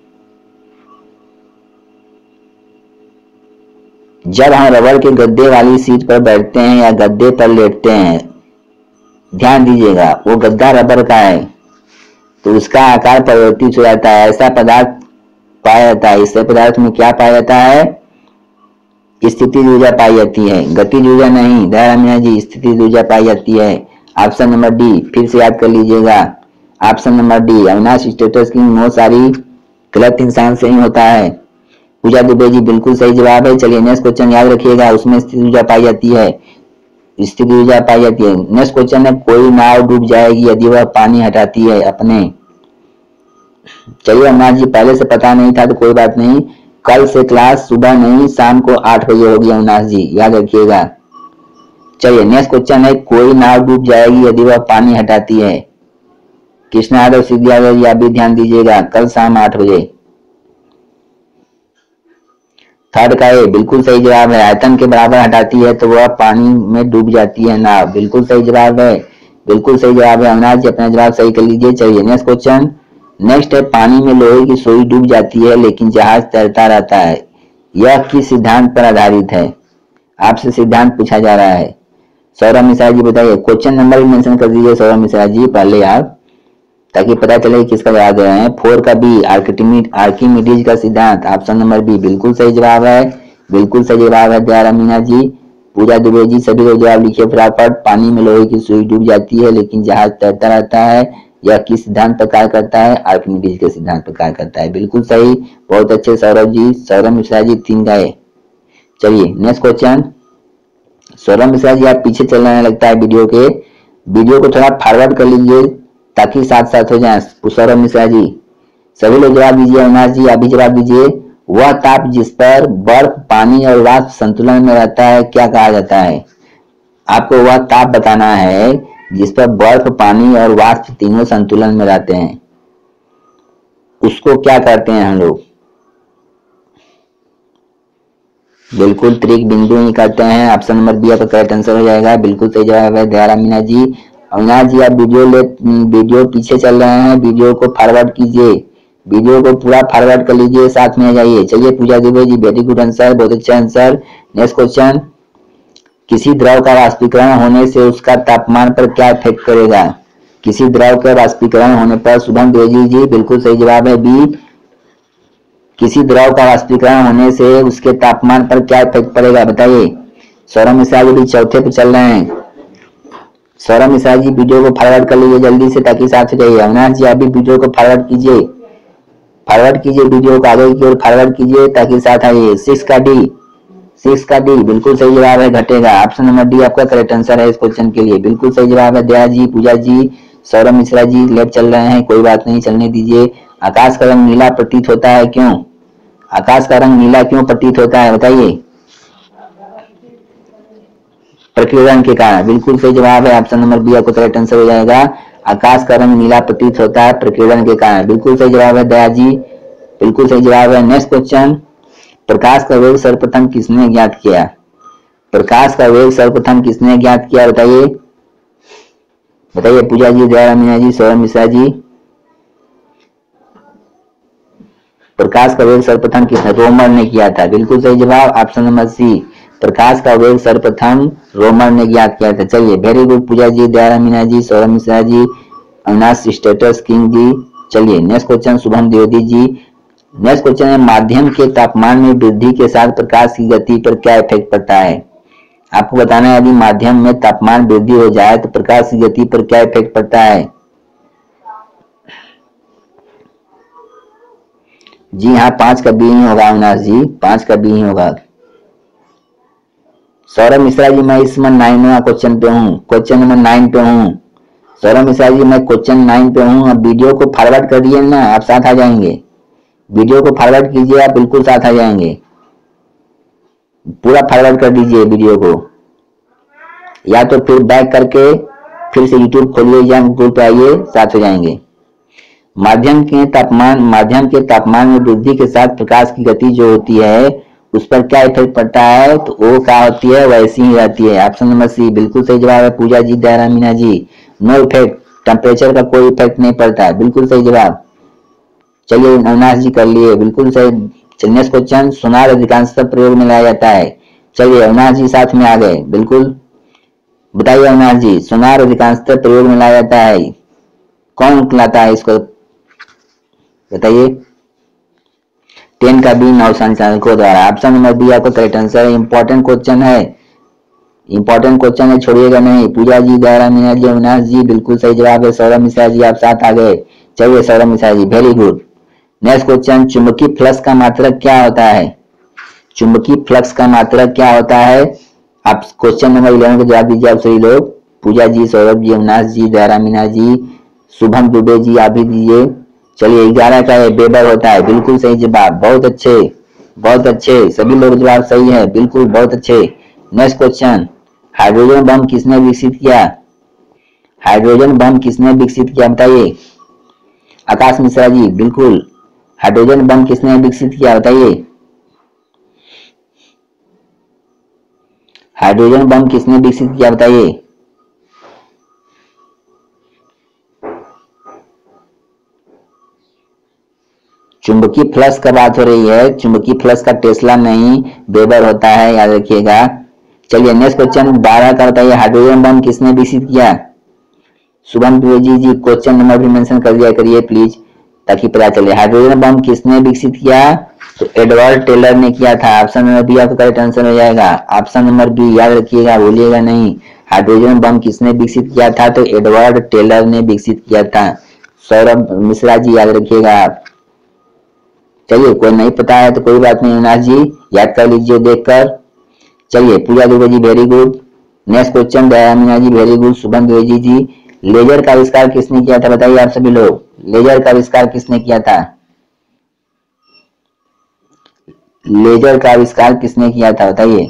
जब हम रबड़ के गद्दे वाली सीट पर बैठते हैं या गद्दे पर लेटते हैं, ध्यान दीजिएगा वो गद्दा रबड़ का है तो उसका आकार परिवर्तित हो जाता है, ऐसा पदार्थ पाया जाता है। इससे पदार्थ में क्या पाया जाता है? स्थितिज ऊर्जा पाई जाती है, गतिज ऊर्जा नहीं दयारा मीना जी, स्थितिज ऊर्जा पाई जाती है। ऑप्शन नंबर डी, फिर से याद कर लीजिएगा, option number D. Avinash status की बहुत सारी गलत इंसान से ही होता है। पूजा दुबे जी बिल्कुल सही जवाब है। चलिए नेक्स्ट क्वेश्चन याद रखिएगा, उसमें स्थिति ऊर्जा पाई जाती है, स्थिति ऊर्जा पाई जाती है। नेक्स्ट क्वेश्चन है, कोई नाव डूब जाएगी यदि वह पानी हटाती है अपने। चलिए अमनाथ जी पहले से पता नहीं था तो कोई बात नहीं, कल से क्लास सुबह नहीं शाम को आठ बजे होगी अमनाथ जी, याद रखिएगा। चलिए नेक्स्ट क्वेश्चन है, कोई नाव डूब जाएगी यदि वह पानी हटाती है। कृष्णा यादव, सिद्धि यादव जी आप भी ध्यान दीजिएगा, कल शाम आठ बजे। थर्ड का ए बिल्कुल सही जवाब है, आयतन के बराबर हटाती है तो वह पानी में डूब जाती है नाव, बिल्कुल सही जवाब है, बिल्कुल सही जवाब है। अमनाथ जी अपना जवाब सही कर लीजिए। चलिए नेक्स्ट क्वेश्चन, नेक्स्ट है, पानी में लोहे की सुई डूब जाती है लेकिन जहाज तैरता रहता है, यह किस सिद्धांत पर आधारित है? आपसे सिद्धांत पूछा जा रहा है। सौरभ मिश्रा जी बताइए, क्वेश्चन नंबर भी मेंशन कर दीजिए सौरभ मिश्रा जी पहले आप, ताकि पता चले किसका जवाब दे रहे हैं। फोर का बी आर्किमिडीज का सिद्धांत, ऑप्शन नंबर बी बिल्कुल सही जवाब है, बिल्कुल सही जवाब है। दयारा मीना जी, पूजा दुबे जी सभी लोग जवाब लिखिए फटाफट। पानी में लोहे की सुई डूब जाती है लेकिन जहाज तैरता रहता है, यह किस सिद्धांत पर कार्य करता है? आर्किमिडीज के सिद्धांत पर कार्य करता है, बिल्कुल सही, बहुत अच्छे सौरभ जी। सौरभ मिश्रा जी तीन गए। चलिए नेक्स्ट क्वेश्चन, सौरभ मिश्रा जी आप पीछे चल रहे लगता है वीडियो के, वीडियो को थोड़ा फॉरवर्ड कर लीजिए ताकि साथ साथ हो जाए। सौरभ मिश्रा जी सभी लोग जवाब दीजिए। अविनाश जी आप भी जवाब दीजिए। वह ताप जिस पर बर्फ पानी और वाष्प संतुलन में रहता है क्या कहा जाता है? आपको वह ताप बताना है जिस पर बर्फ पानी और वाष्प तीनों संतुलन में रहते हैं, उसको क्या कहते हैं हम लोग? बिल्कुल त्रिक बिंदु ही कहते हैं, ऑप्शन नंबर बी आपका करेक्ट आंसर हो जाएगा, बिल्कुल सही जवाब है। दयारा मीना जी, अविनाश जी आप वीडियो ले वीडियो पीछे चल रहे हैं, वीडियो को फॉरवर्ड कीजिए, वीडियो को पूरा फॉरवर्ड कर लीजिए, साथ में आ जाइए। चलिए पूजा Dubey ji very good answer, बहुत अच्छा आंसर। नेक्स्ट क्वेश्चन, किसी द्रव का वाष्पीकरण होने से उसका तापमान पर क्या इफेक्ट करेगा? किसी द्रव के वाष्पीकरण होने पर, शुभम द्विवेदी जी बिल्कुल सही जवाब है बी, किसी द्रव का वाष्पीकरण होने से उसके तापमान पर क्या इफेक्ट पड़ेगा बताइए। सौरभ मिश्रा जी भी चौथे पे चल रहे हैं। सौरभ मिश्रा जी वीडियो को फॉरवर्ड कर लीजिए जल्दी से ताकि साथ हो जाइए। अविनाश जी आप भी वीडियो को फॉरवर्ड कीजिए, फॉरवर्ड कीजिए वीडियो को आगे की ओर फॉरवर्ड कीजिए ताकि साथ आइए। सिक्स का डी, सिक्स का डी बिल्कुल सही जवाब है, घटेगा। ऑप्शन नंबर डी आपका करेक्ट आंसर है इस क्वेश्चन के लिए, बिल्कुल सही जवाब है। दया जी, पूजा जी, सौरभ मिश्रा जी लेट चल रहे हैं, कोई बात नहीं चलने दीजिए। आकाश का रंग नीला प्रतीत होता है क्यों? आकाश का रंग नीला क्यों प्रतीत होता है बताइए? प्रकीर्णन के कारण, बिल्कुल सही जवाब है। ऑप्शन नंबर बी आपको करेक्ट आंसर हो जाएगा। आकाश का रंग नीला प्रतीत होता है प्रकीर्णन के कारण, बिल्कुल सही जवाब है। दया जी बिल्कुल सही जवाब है। नेक्स्ट क्वेश्चन, प्रकाश का वेग सर्वप्रथम किसने ज्ञात किया? प्रकाश का वेग सर्वप्रथम किसने ज्ञात किया बताइए? बताइए पूजा जी, दया मीना जी, सौरभ मिश्रा जी। प्रकाश का वेग सर्वप्रथम किसने? रोमर ने किया था, बिल्कुल सही जवाब। ऑप्शन नंबर सी, प्रकाश का वेग सर्वप्रथम रोमर ने ज्ञात किया था। चलिए very good Puja ji, Daya Meena ji, Saurabh Mishra ji, Avinash status king ji. चलिए next question, Shubham Dwivedi ji. Next question है, माध्यम के तापमान में वृद्धि के साथ प्रकाश की गति पर क्या इफेक्ट पड़ता है? आपको बताना है यदि माध्यम में तापमान वृद्धि हो जाए तो प्रकाश की गति पर क्या इफेक्ट पड़ता है? जी हाँ, पांच का बी ही होगा अविनाश जी, पांच का बी ही होगा। सौरभ मिश्रा जी मैं इस समय नाइन क्वेश्चन पे हूँ, क्वेश्चन नंबर नाइन पे हूँ। सौरभ मिश्रा जी मैं क्वेश्चन नाइन पे हूँ, अब वीडियो को फॉरवर्ड कर दिए ना, आप साथ आ जाएंगे। वीडियो को फॉरवर्ड कीजिए, आप बिल्कुल साथ आ जाएंगे, पूरा फॉरवर्ड कर दीजिए वीडियो को, या तो फिर बैक करके फिर से यूट्यूब खोलिए या गूगल पे आइए, साथ हो जाएंगे। माध्यम के तापमान माध्यम के तापमान में वृद्धि के साथ प्रकाश की गति जो होती है उस पर क्या इफेक्ट पड़ता है? तो वो क्या होती है? वैसी ही रहती है। ऑप्शन नंबर सी बिल्कुल सही जवाब है। Puja ji, Daya Meena ji, no effect, temperature का कोई इफेक्ट नहीं पड़ता है, बिल्कुल सही जवाब। चलिए अविनाश जी कर लिए, बिल्कुल सही। नेक्स्ट क्वेश्चन, सोनार अधिकांशतः प्रयोग में लाया जाता है। चलिए अविनाश जी साथ में आ गए, बिल्कुल बताइए अविनाश जी, सोनार अधिकांशतः प्रयोग में लाया जाता है, कौन लाता है इसको बताइए? टेन का बी नौ संचालकों द्वारा। ऑप्शन नंबर बी आपका करेक्ट आंसर है। इंपॉर्टेंट क्वेश्चन है, इंपॉर्टेंट क्वेश्चन है, छोड़िएगा नहीं। पूजा जी, दया मीना जी, अविनाश जी बिल्कुल सही जवाब है। सौरभ मिश्रा जी आप साथ आ गए। चलिए Saurabh Mishra ji very good. Next question, चुंबकीय फ्लक्स का मात्रक क्या होता है? चुंबकीय फ्लक्स का मात्रक क्या होता है? आप क्वेश्चन नंबर इलेवन का जवाब दीजिए आप सभी लोग। पूजा जी, सौरभ जी, अविनाश जी, दयारा मीना जी, शुभम दुबे जी, आप भी दीजिए। चलिए ग्यारह का है, वेबर होता है, बिल्कुल सही जवाब, बहुत अच्छे बहुत अच्छे, सभी लोग जवाब सही है, बिल्कुल बहुत अच्छे। नेक्स्ट क्वेश्चन, हाइड्रोजन बम किसने विकसित किया? हाइड्रोजन बम किसने विकसित किया बताइए? आकाश मिश्रा जी, बिल्कुल, हाइड्रोजन बम किसने विकसित किया बताइए? हाइड्रोजन बम किसने विकसित किया बताइए? चुंबकीय फ्लक्स का बात हो रही है, चुंबकीय फ्लक्स का टेस्ला नहीं वेबर होता है, याद रखिएगा। चलिए नेक्स्ट क्वेश्चन बारह का बताइए, हाइड्रोजन बम किसने विकसित किया? शुभम द्विवेदी जी, क्वेश्चन नंबर भी मेंशन कर दिया करिए प्लीज, ताकि पता चले। हाइड्रोजन बम किसने विकसित किया? तो एडवर्ड टेलर ने किया था। ऑप्शन नंबर बी आपका करेक्ट आंसर हो जाएगा। ऑप्शन नंबर बी याद रखिएगा, भूलिएगा नहीं। हाइड्रोजन बम किसने विकसित किया था? तो एडवर्ड टेलर ने विकसित किया था। सौरभ मिश्रा जी याद रखिएगा आप। चलिए कोई नहीं पता है तो कोई बात नहीं, अविनाश जी याद कर लीजिए देखकर। चलिए पूजा Dubey ji very good. Next question Daya Meena ji very good. Shubham Dwivedi ji, laser का आविष्कार किसने किया था बताइए आप सभी लोग? लेजर का आविष्कार किसने किया था? लेजर का आविष्कार किसने किया था बताइए?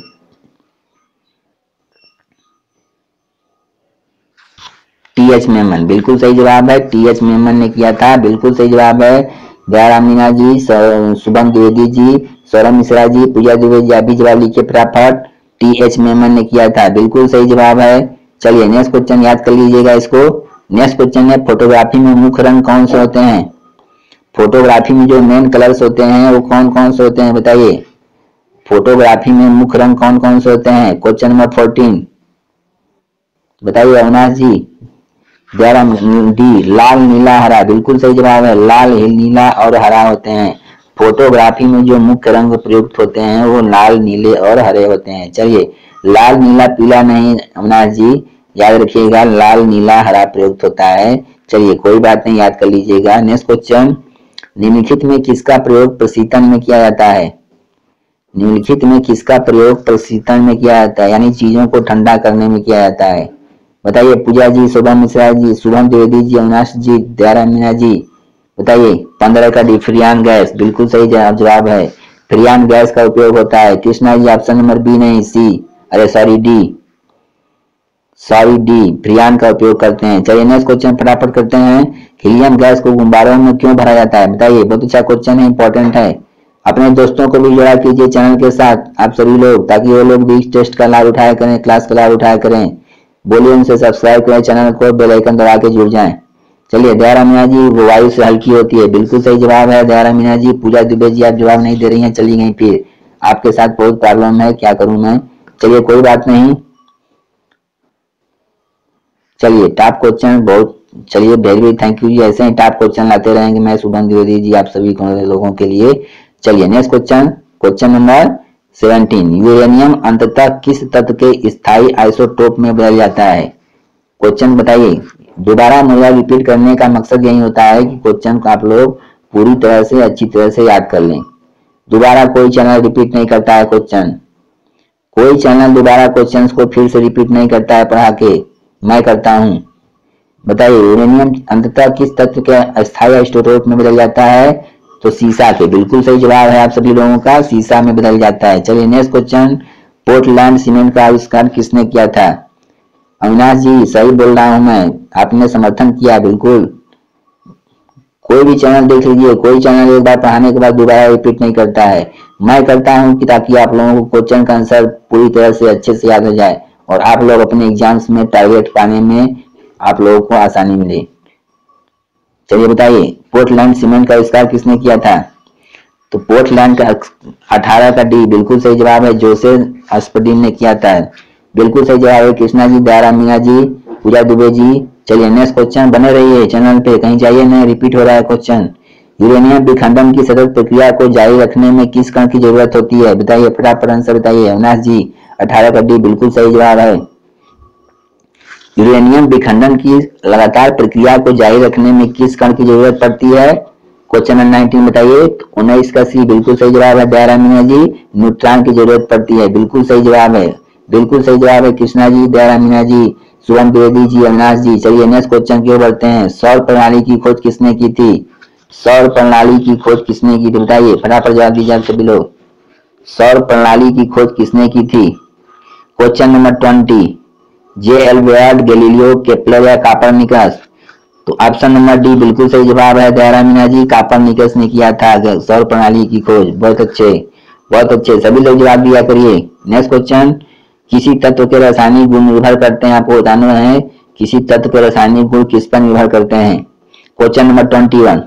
टी एच मेमन, बिल्कुल सही जवाब है, टी एच मेमन ने किया था, बिल्कुल सही जवाब है। दयाराम मीना जी, शुभम द्विवेदी जी, सौरभ मिश्रा जी, पूजा दुबे जी, अभी जवाब लिखिए फटाफट। टी एच मेमन ने किया था, बिल्कुल सही जवाब है। चलिए नेक्स्ट क्वेश्चन याद कर लीजिएगा इसको। नेक्स्ट क्वेश्चन है, फोटोग्राफी में मुख्य रंग कौन से होते हैं? फोटोग्राफी में जो मेन कलर्स होते हैं वो कौन कौन से होते हैं बताइए? फोटोग्राफी में मुख्य रंग कौन कौन से होते हैं? क्वेश्चन नंबर फोर्टीन बताइए अविनाश जी। ग्यारह डी लाल नीला हरा, बिल्कुल सही जवाब है, लाल नीला और हरा होते हैं। फोटोग्राफी में जो मुख्य रंग प्रयुक्त होते हैं वो लाल नीले और हरे होते हैं। चलिए लाल नीला पीला नहीं अविनाश जी, याद रखिएगा लाल नीला हरा प्रयुक्त होता है। चलिए कोई बात नहीं, याद कर लीजिएगा। नेक्स्ट क्वेश्चन, निम्नलिखित में किसका प्रयोग प्रशीतन में किया जाता है? निम्नलिखित में किसका प्रयोग प्रशीतन में किया जाता है, यानी चीजों को ठंडा करने में किया जाता है बताइए? पूजा जी, शुभम मिश्रा जी, शुभम द्विवेदी जी, अविनाश जी, दयारा मीना जी, बताइए। पंद्रह का डी फ्रियान गैस, बिल्कुल सही जवाब है, फ्रियान गैस का उपयोग होता है। Krishna ji option number B नहीं सी, अरे sorry D, sorry D, freon का उपयोग करते हैं। चलिए नेक्स्ट क्वेश्चन फटाफट करते हैं। हीलियम गैस को गुब्बारों में क्यों भरा जाता है बताइए? बहुत अच्छा क्वेश्चन है, इंपॉर्टेंट है। अपने दोस्तों को भी जोड़ा कीजिए चैनल के साथ आप सभी लोग, ताकि वो लोग भी इस टेस्ट का लाभ उठाया करें, क्लास का लाभ उठाया करें। बोलिए उनसे सब्सक्राइब करें चैनल को, बेल आइकन दबा के जुड़ जाएं। चलिए दयारा मीना जी, वो वायु से हल्की होती है, बिल्कुल सही जवाब है दयारा मीना जी। पूजा दुबे जी आप जवाब नहीं दे रही हैं, चली गई फिर, आपके साथ बहुत प्रॉब्लम है, क्या करूं मैं। चलिए कोई बात नहीं। चलिए टॉप क्वेश्चन बहुत, चलिए very very thank you ji, ऐसे ही टॉप क्वेश्चन लाते रहेंगे मैं शुभम द्विवेदी जी आप सभी लोगों के लिए। चलिए next question, question number seventeen, uranium अंततः किस तत्व के स्थायी आइसोटोप में बदल जाता है? क्वेश्चन बताइए। दोबारा मुझे रिपीट करने का मकसद यही होता है कि क्वेश्चन को आप लोग पूरी तरह से अच्छी तरह से याद कर लें। दोबारा कोई चैनल रिपीट नहीं करता है क्वेश्चन, कोई चैनल दोबारा क्वेश्चन को फिर से रिपीट नहीं करता है पढ़ा के, मैं करता हूं। बताइए यूरेनियम अंततः किस तत्व के अस्थायी आइसोटोप में बदल जाता है? तो सीसा के, बिल्कुल सही जवाब है आप सभी लोगों का, सीसा में बदल जाता है। चलिए नेक्स्ट क्वेश्चन, पोर्टलैंड सीमेंट का आविष्कार किसने किया था? अविनाश जी सही बोल रहा हूं मैं, आपने समर्थन किया बिल्कुल। कोई भी चैनल देख लीजिए, कोई चैनल एक बार पढ़ाने के बाद दोबारा रिपीट नहीं करता है, मैं करता हूं कि ताकि आप लोगों को क्वेश्चन का आंसर पूरी तरह से अच्छे से याद हो जाए और आप लोग अपने एग्जाम्स में टारगेट पाने में आप लोगों को आसानी मिले। चलिए बताइए पोर्टलैंड सीमेंट का आविष्कार किसने किया था? तो पोर्टलैंड का अठारह का डी, बिल्कुल सही जवाब है, जोसेफ अस्पडीन ने किया था, बिल्कुल सही जवाब है। कृष्णा जी, दयारा मीना जी, पूजा दुबे जी। चलिए नेक्स्ट क्वेश्चन, बने रहिए चैनल पे, कहीं जाइए नहीं, रिपीट हो रहा है क्वेश्चन। यूरेनियम विखंडन की सतत प्रक्रिया को जारी रखने में किस कण की जरूरत होती है? बताइए फटाफट आंसर बताइए अविनाश जी। अठारह का डी बिल्कुल सही जवाब है। यूरेनियम विखंडन की लगातार प्रक्रिया को जारी रखने में किस कण की जरूरत पड़ती है? क्वेश्चन नंबर नाइनटीन बताइए। उन्नीस का सी बिल्कुल सही जवाब है दयाराम मीना जी। न्यूट्रॉन की जरूरत पड़ती है, बिल्कुल सही जवाब है, बिल्कुल सही जवाब है कृष्णा जी, दयाराम मीना जी, शुभम द्विवेदी जी, अविनाश जी। चलिए नेक्स्ट क्वेश्चन की ओर बढ़ते हैं। सौर प्रणाली की खोज किसने की थी? सौर प्रणाली की खोज किसने की थी बताइए, फटाफट जवाब दीजिए आप सभी लोग। सौर प्रणाली की खोज किसने की थी? क्वेश्चन नंबर ट्वेंटी, जे एल्वेर्ड, गैलीलियो, केपलर या कोपरनिकस? तो ऑप्शन नंबर डी बिल्कुल सही जवाब है दयाराम मीना जी, कोपरनिकस ने किया था सौर प्रणाली की खोज। बहुत अच्छे, बहुत अच्छे, सभी लोग जवाब दिया करिए। नेक्स्ट क्वेश्चन, किसी तत्व के रासायनिक गुण निर्भर करते हैं, आपको बताना है किसी तत्व के रासायनिक गुण किस पर निर्भर करते हैं। Question number twenty one.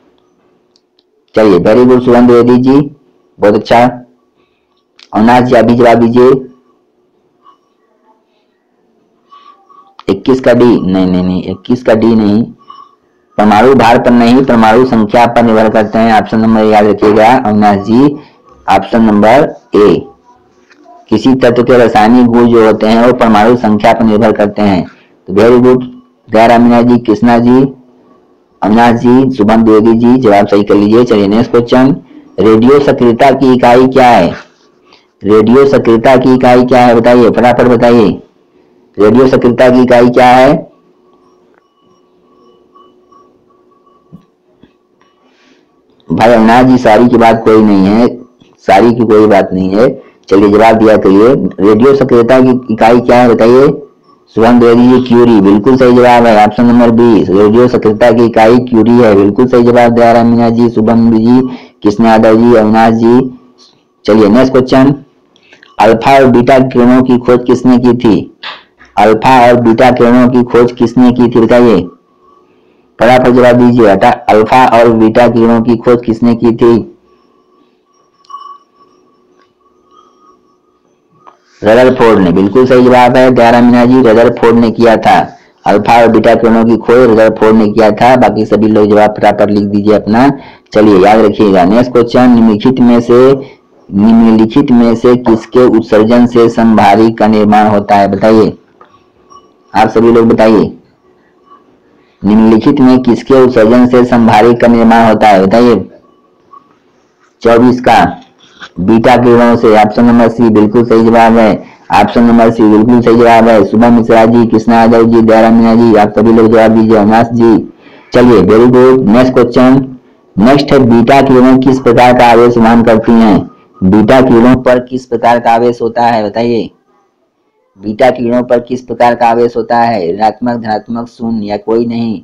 चलिए वेरी गुड शुभम द्विवेदी जी, बहुत अच्छा। अविनाश जी अभी जवाब दीजिए। इक्कीस का डी, नहीं नहीं नहीं इक्कीस का डी नहीं, परमाणु भार पर नहीं, परमाणु संख्या पर निर्भर करते हैं। ऑप्शन नंबर याद रखिएगा Avinash ji, option number A. किसी तत्व के रासायनिक गुण जो होते हैं वो परमाणु संख्या पर निर्भर करते हैं। तो वेरी गुड दयाराम मीना जी, कृष्णा जी, अविनाश जी, शुभम द्विवेदी जी, जवाब सही कर लीजिए। चलिए नेक्स्ट क्वेश्चन, रेडियो सक्रियता की इकाई क्या है? रेडियो सक्रियता की इकाई क्या है बताइए, फटाफट बताइए। रेडियो सक्रियता की इकाई क्या है? भाई अविनाश जी सारी की बात कोई नहीं है, सारी की कोई बात नहीं है। चलिए जवाब दिया करिए, रेडियो सक्रियता की इकाई क्या है बताइए। शुभम द्विवेदी जी, क्यूरी, बिल्कुल सही जवाब है ऑप्शन नंबर बी, रेडियो सक्रियता की इकाई क्यूरी है, बिल्कुल सही जवाब दयाराम मीना जी, शुभम जी, कृष्ण यादव जी, अविनाश जी। चलिए नेक्स्ट क्वेश्चन, अल्फा और बीटा किरणों की खोज किसने की थी? अल्फा और बीटा किरणों की खोज किसने की थी बताइए, फटाफट जवाब दीजिए। अटा अल्फा और बीटा किरणों की खोज किसने की थी? रदरफोर्ड ने, बिल्कुल सही जवाब है दयाराम मीना जी, रदरफोर्ड ने किया था। अल्फा और बीटा किरणों की खोज रदरफोर्ड ने किया था। बाकी सभी लोग जवाब फटाफट लिख दीजिए अपना। चलिए याद रखिएगा। नेक्स्ट क्वेश्चन, निम्नलिखित में से निम्नलिखित में से किसके उत्सर्जन से समभारी का निर्माण होता है बताइए, आप सभी लोग बताइए। निम्नलिखित में किसके उत्सर्जन से समभारी का निर्माण होता है बताइए। चौबीस का बीटा किरणों से, ऑप्शन नंबर सी बिल्कुल सही जवाब है, ऑप्शन नंबर सी बिल्कुल सही जवाब है। शुभम मिश्रा जी, कृष्णा यादव जी, दयाराम मीना जी, आप सभी लोग जवाब दीजिए। अविनाश जी, चलिए very good. Next question, next है, बीटा किरणें किस प्रकार का आवेश वहन करती हैं? बीटा किरणों पर किस प्रकार का आवेश होता है बताइए। बीटा किरणों पर किस प्रकार का आवेश होता है? ऋणात्मक, धनात्मक, शून्य या कोई नहीं?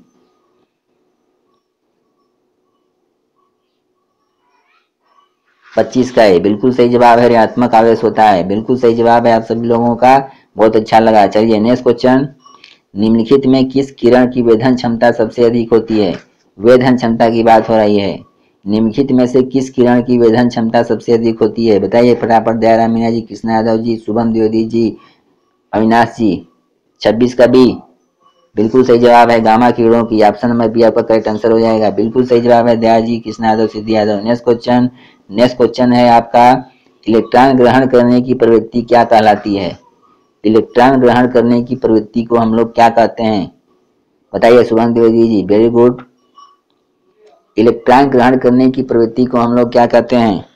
पच्चीस का है, बिल्कुल सही जवाब है, ऋणात्मक आवेश होता है, बिल्कुल सही जवाब है आप सभी लोगों का, बहुत अच्छा लगा। चलिए नेक्स्ट क्वेश्चन, निम्नलिखित में किस किरण की वेधन क्षमता सबसे अधिक होती है? वेधन क्षमता की बात हो रही है। निम्नलिखित में से किस किरण की वेधन क्षमता सबसे अधिक होती है बताइए फटाफट। दयाराम मीना जी, कृष्ण यादव जी, शुभम द्विवेदी जी, अविनाश जी। छब्बीस का बी बिल्कुल सही जवाब है, गामा किरणों की, ऑप्शन नंबर बी आपका करेक्ट आंसर हो जाएगा, बिल्कुल सही जवाब है Daya ji, Krishna Yadav, Siddhi Yadav. Next question, next question है आपका, इलेक्ट्रॉन ग्रहण करने की प्रवृत्ति क्या कहलाती है? इलेक्ट्रॉन ग्रहण करने की प्रवृत्ति को हम लोग क्या कहते हैं बताइए Shubham Dwivedi ji, very good. Electron ग्रहण करने की प्रवृत्ति को हम लोग क्या कहते हैं?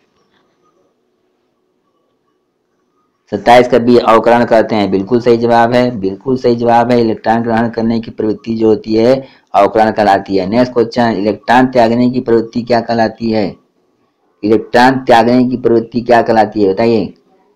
सत्ताईस का बी अवकरण कहते हैं, बिल्कुल सही जवाब है, बिल्कुल सही जवाब है। इलेक्ट्रॉन ग्रहण करने की प्रवृत्ति जो होती है अवकरण कहलाती है। नेक्स्ट क्वेश्चन, इलेक्ट्रॉन त्यागने की प्रवृत्ति क्या कहलाती है? इलेक्ट्रॉन त्यागने की प्रवृत्ति क्या कहलाती है बताइए।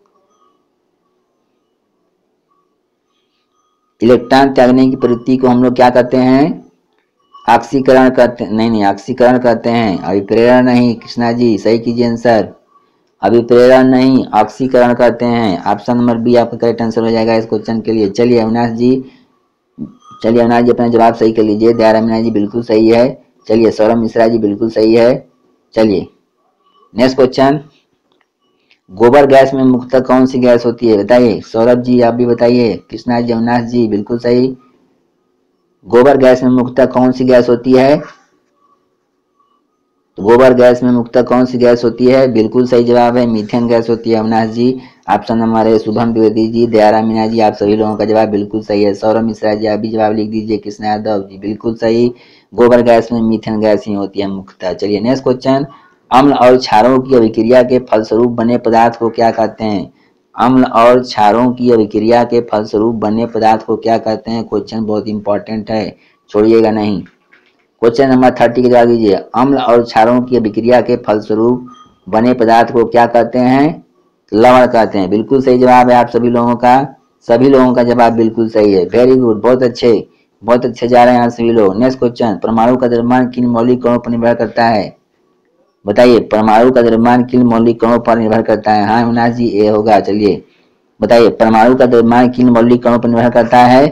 इलेक्ट्रॉन त्यागने की प्रवृत्ति को हम लोग क्या कहते हैं? ऑक्सीकरण कहते हैं, नहीं नहीं ऑक्सीकरण कहते हैं, अभिप्रेरण नहीं। कृष्णा जी सही कीजिए आंसर, अभिप्रेरण नहीं, ऑक्सीकरण कहते हैं। ऑप्शन नंबर बी आपका करेक्ट आंसर हो जाएगा इस क्वेश्चन के लिए। चलिए अविनाश जी, चलिए अविनाश जी अपना जवाब सही कर लीजिए। दयाराम मीना जी बिल्कुल सही है। चलिए सौरभ मिश्रा जी बिल्कुल सही है। चलिए नेक्स्ट क्वेश्चन, गोबर गैस में मुख्यतः कौन सी गैस होती है बताइए। सौरभ जी आप भी बताइए, कृष्णा जी, अविनाश जी, बिल्कुल सही। गोबर गैस में मुख्यतः कौन सी गैस होती है? तो गोबर गैस में मुख्यतः कौन सी गैस होती है? बिल्कुल सही जवाब है मीथेन गैस होती है अविनाश जी। ऑप्शन नंबर है। शुभम द्विवेदी जी, दयारा मीना जी, आप सभी लोगों का जवाब बिल्कुल सही है। सौरभ मिश्रा जी, आप भी जवाब लिख दीजिए। कृष्णा यादव जी, बिल्कुल सही, गोबर गैस में मीथेन गैस ही होती है मुख्यतः। चलिए नेक्स्ट क्वेश्चन, अम्ल और क्षारों की अभिक्रिया के फलस्वरूप बने पदार्थ को क्या कहते हैं? अम्ल और क्षारों की अभिक्रिया के फलस्वरूप बने पदार्थ को क्या कहते हैं? क्वेश्चन बहुत इंपॉर्टेंट है, छोड़िएगा नहीं। क्वेश्चन नंबर थर्टी का जवाब दीजिए। अम्ल और क्षारों की अभिक्रिया के फलस्वरूप बने पदार्थ को क्या कहते हैं? लवण कहते हैं। बिल्कुल सही जवाब है आप सभी लोगों का, सभी लोगों का जवाब बिल्कुल सही है। वेरी गुड, बहुत अच्छे, बहुत अच्छे जा रहे हैं आप सभी लोग। नेक्स्ट क्वेश्चन, परमाणु का द्रव्यमान किन मौलिक कणों पर निर्भर करता है? बताइए, परमाणु का द्रव्यमान किन मौलिक कणों पर निर्भर करता है? हाँ अविनाश जी, ए होगा। चलिए बताइए, परमाणु का द्रव्यमान किन मौलिक कणों पर निर्भर करता है?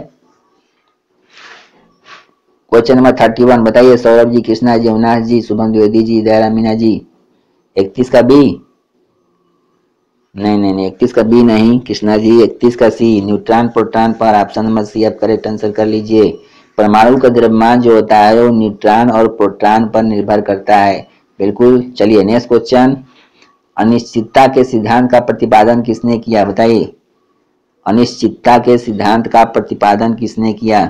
क्वेश्चन नंबर थर्टी वन, बताइए सौरभ जी, कृष्णा जी, अविनाश जी, शुभम द्विवेदी जी, दयारा मीना जी। इकतीस का बी? नहीं नहीं नहीं, इकतीस का बी नहीं कृष्णा जी, इकतीस का सी, न्यूट्रॉन प्रोटॉन पर। ऑप्शन नंबर सी आप करेक्ट आंसर कर लीजिए। परमाणु का द्रव्यमान जो होता है वो न्यूट्रॉन और प्रोटॉन पर निर्भर करता है। बिल्कुल। चलिए नेक्स्ट क्वेश्चन, अनिश्चितता के सिद्धांत का प्रतिपादन किसने किया? बताइए, अनिश्चितता के सिद्धांत का प्रतिपादन किसने किया?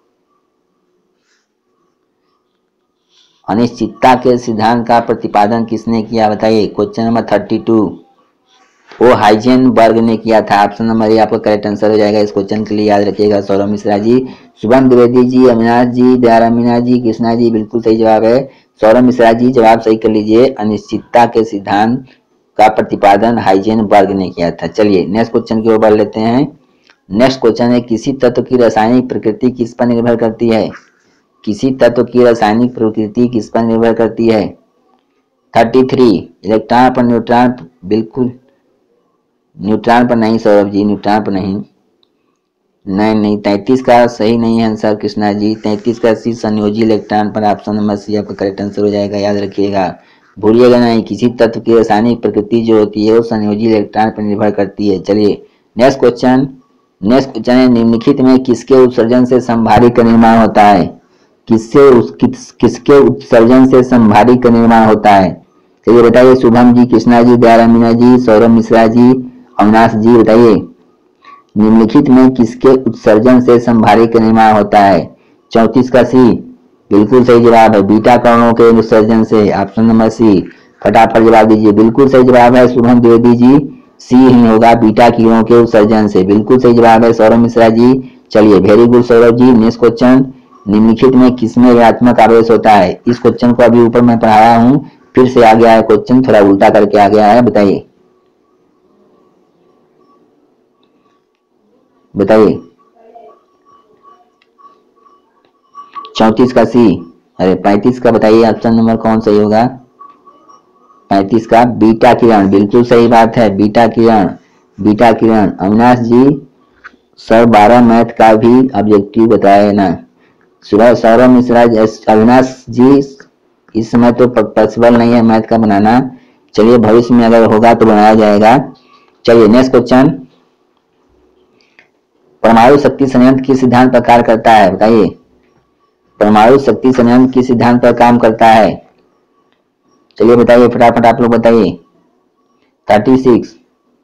अनिश्चितता के सिद्धांत का प्रतिपादन किसने किया? बताइए। क्वेश्चन नंबर थर्टी टू, वो हाइजेनबर्ग ने किया था। ऑप्शन नंबर ए आपका करेक्ट आंसर हो जाएगा इस क्वेश्चन के लिए, याद रखिएगा। सौरभ मिश्रा जी, शुभम द्विवेदी जी, अविनाश जी, दयारा मीना जी, कृष्णा जी, बिल्कुल सही जवाब है। सौरभ मिश्रा जी जवाब सही कर लीजिए। अनिश्चितता के सिद्धांत का प्रतिपादन हाइजेनबर्ग ने किया था। चलिए नेक्स्ट क्वेश्चन की ओर बढ़ लेते हैं। नेक्स्ट क्वेश्चन है, किसी तत्व की रासायनिक प्रकृति किस पर निर्भर करती है? किसी तत्व की रासायनिक प्रकृति किस पर निर्भर करती है? थर्टी थ्री, इलेक्ट्रॉन पर न्यूट्रॉन? बिल्कुल न्यूट्रॉन पर नहीं सौरभ जी, न्यूट्रॉन पर नहीं। नहीं नहीं, तैंतीस का सही नहीं है आंसर कृष्णा जी, तैंतीस का सी, संयोजी इलेक्ट्रॉन पर। ऑप्शन नंबर सी आपका करेक्ट आंसर हो जाएगा, याद रखिएगा, भूलिएगा नहीं। किसी तत्व की रासायनिक प्रकृति जो होती है वो संयोजी इलेक्ट्रॉन पर निर्भर करती है। चलिए नेक्स्ट क्वेश्चन, नेक्स्ट क्वेश्चन है, निम्नलिखित में किसके उत्सर्जन से समभारी का निर्माण होता है? किससे उस किस, किसके उत्सर्जन से समभारी का निर्माण होता है? चलिए बताइए, शुभम जी, कृष्णा जी, दयारा मीना जी, सौरभ मिश्रा जी, अविनाश जी, बताइए निम्नलिखित में किसके उत्सर्जन से समभारी का निर्माण होता है? चौंतीस का सी, बिल्कुल सही जवाब है, बीटा कणों के उत्सर्जन से। ऑप्शन नंबर सी, फटाफट जवाब दीजिए। बिल्कुल सही जवाब है शुभम द्विवेदी जी, सी ही होगा, बीटा किरणों के उत्सर्जन से। बिल्कुल सही जवाब है सौरभ मिश्रा जी। चलिए very good Saurabh ji. Next question, निम्नलिखित में किसमें ऋणात्मक आवेश होता है? इस क्वेश्चन को अभी ऊपर मैं पढ़ाया हूँ, फिर से आ गया है क्वेश्चन, थोड़ा उल्टा करके आ गया है। बताइए बताइए। चौंतीस का सी, अरे पैंतीस का बताइए, ऑप्शन नंबर कौन सही होगा? पैंतीस का बीटा किरण, बिल्कुल सही बात है, बीटा किरण, बीटा किरण। अविनाश जी, सर बारह मैथ का भी ऑब्जेक्टिव बताए ना। सुबह सौरभ मिश्रा, अविनाश जी इस समय तो पॉसिबल नहीं है मैथ का बनाना, चलिए भविष्य में अगर होगा तो बनाया जाएगा। चलिए नेक्स्ट क्वेश्चन, परमाणु शक्ति संयंत्र किस सिद्धांत पर कार्य करता है? बताइए, परमाणु शक्ति संयंत्र किस सिद्धांत पर काम करता है? चलिए बताइए फटाफट आप लोग बताइए। थर्टी सिक्स,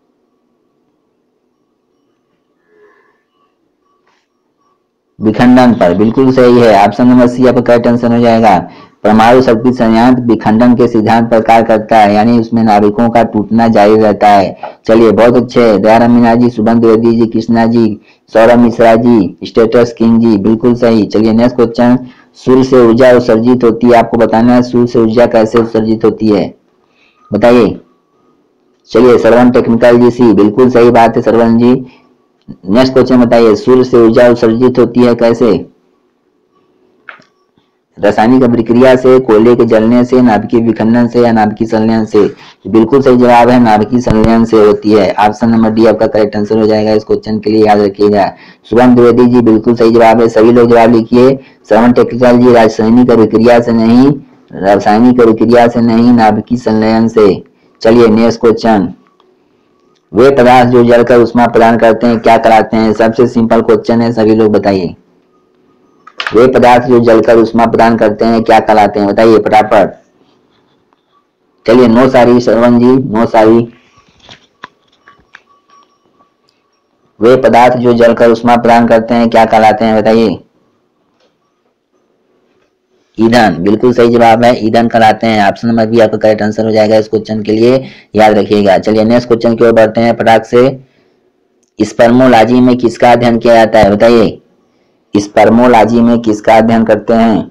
विखंडन पर, बिल्कुल सही है। ऑप्शन नंबर सी आपका करेक्ट आंसर हो जाएगा। परमाणु शक्ति संयंत्र विखंडन के सिद्धांत पर कार्य करता है, यानी उसमें नाभिकों का टूटना जारी रहता है। चलिए बहुत अच्छे, दयारा मीना जी, शुभम द्विवेदी जी, कृष्णा जी, सौरभ मिश्रा जी, स्टेटस किंग जी, बिल्कुल सही। चलिए नेक्स्ट क्वेश्चन, सूर्य से ऊर्जा उत्सर्जित होती है, आपको बताना है सूर्य से ऊर्जा कैसे उत्सर्जित होती है, बताइए। चलिए श्रवण टेक्निकल जी सी, बिल्कुल सही बात है श्रवण जी। नेक्स्ट क्वेश्चन बताइए, सूर्य से ऊर्जा उत्सर्जित होती है कैसे? रासायनिक अभिक्रिया से, कोयले के जलने से, नाभिकीय विखंडन से या नाभिकीय संलयन से? बिल्कुल सही जवाब है नाभिकीय संलयन से होती है। ऑप्शन नंबर डी आपका करेक्ट आंसर हो जाएगा इस क्वेश्चन के लिए, याद रखिएगा। शुभम द्विवेदी जी, बिल्कुल सही जवाब है, सभी लोग जवाब लिखिए। श्रवण टेक्निकल जी, रासायनिक अभिक्रिया से नहीं, रासायनिक अभिक्रिया से नहीं, नाभिकीय संलयन से। चलिए नेक्स्ट क्वेश्चन, वे पदार्थ जो जलकर उष्मा प्रदान करते हैं क्या कहलाते हैं? सबसे सिंपल क्वेश्चन है, सभी लोग बताइए। वे पदार्थ जो जलकर उष्मा प्रदान करते हैं क्या कहलाते हैं? बताइए फटाफट। चलिए नो सारी श्रवण जी, नो सारी। वे पदार्थ जो जलकर उष्मा प्रदान करते हैं क्या कहलाते हैं बताइए? ईंधन, बिल्कुल सही जवाब है, ईंधन कहलाते हैं। ऑप्शन नंबर बी आपका करेक्ट आंसर हो जाएगा इस क्वेश्चन के लिए, याद रखिएगा। चलिए नेक्स्ट क्वेश्चन की ओर बढ़ते हैं फटाक से। स्पर्मोलॉजी में किसका अध्ययन किया जाता है बताइए? स्पर्मोलॉजी में किसका अध्ययन करते हैं?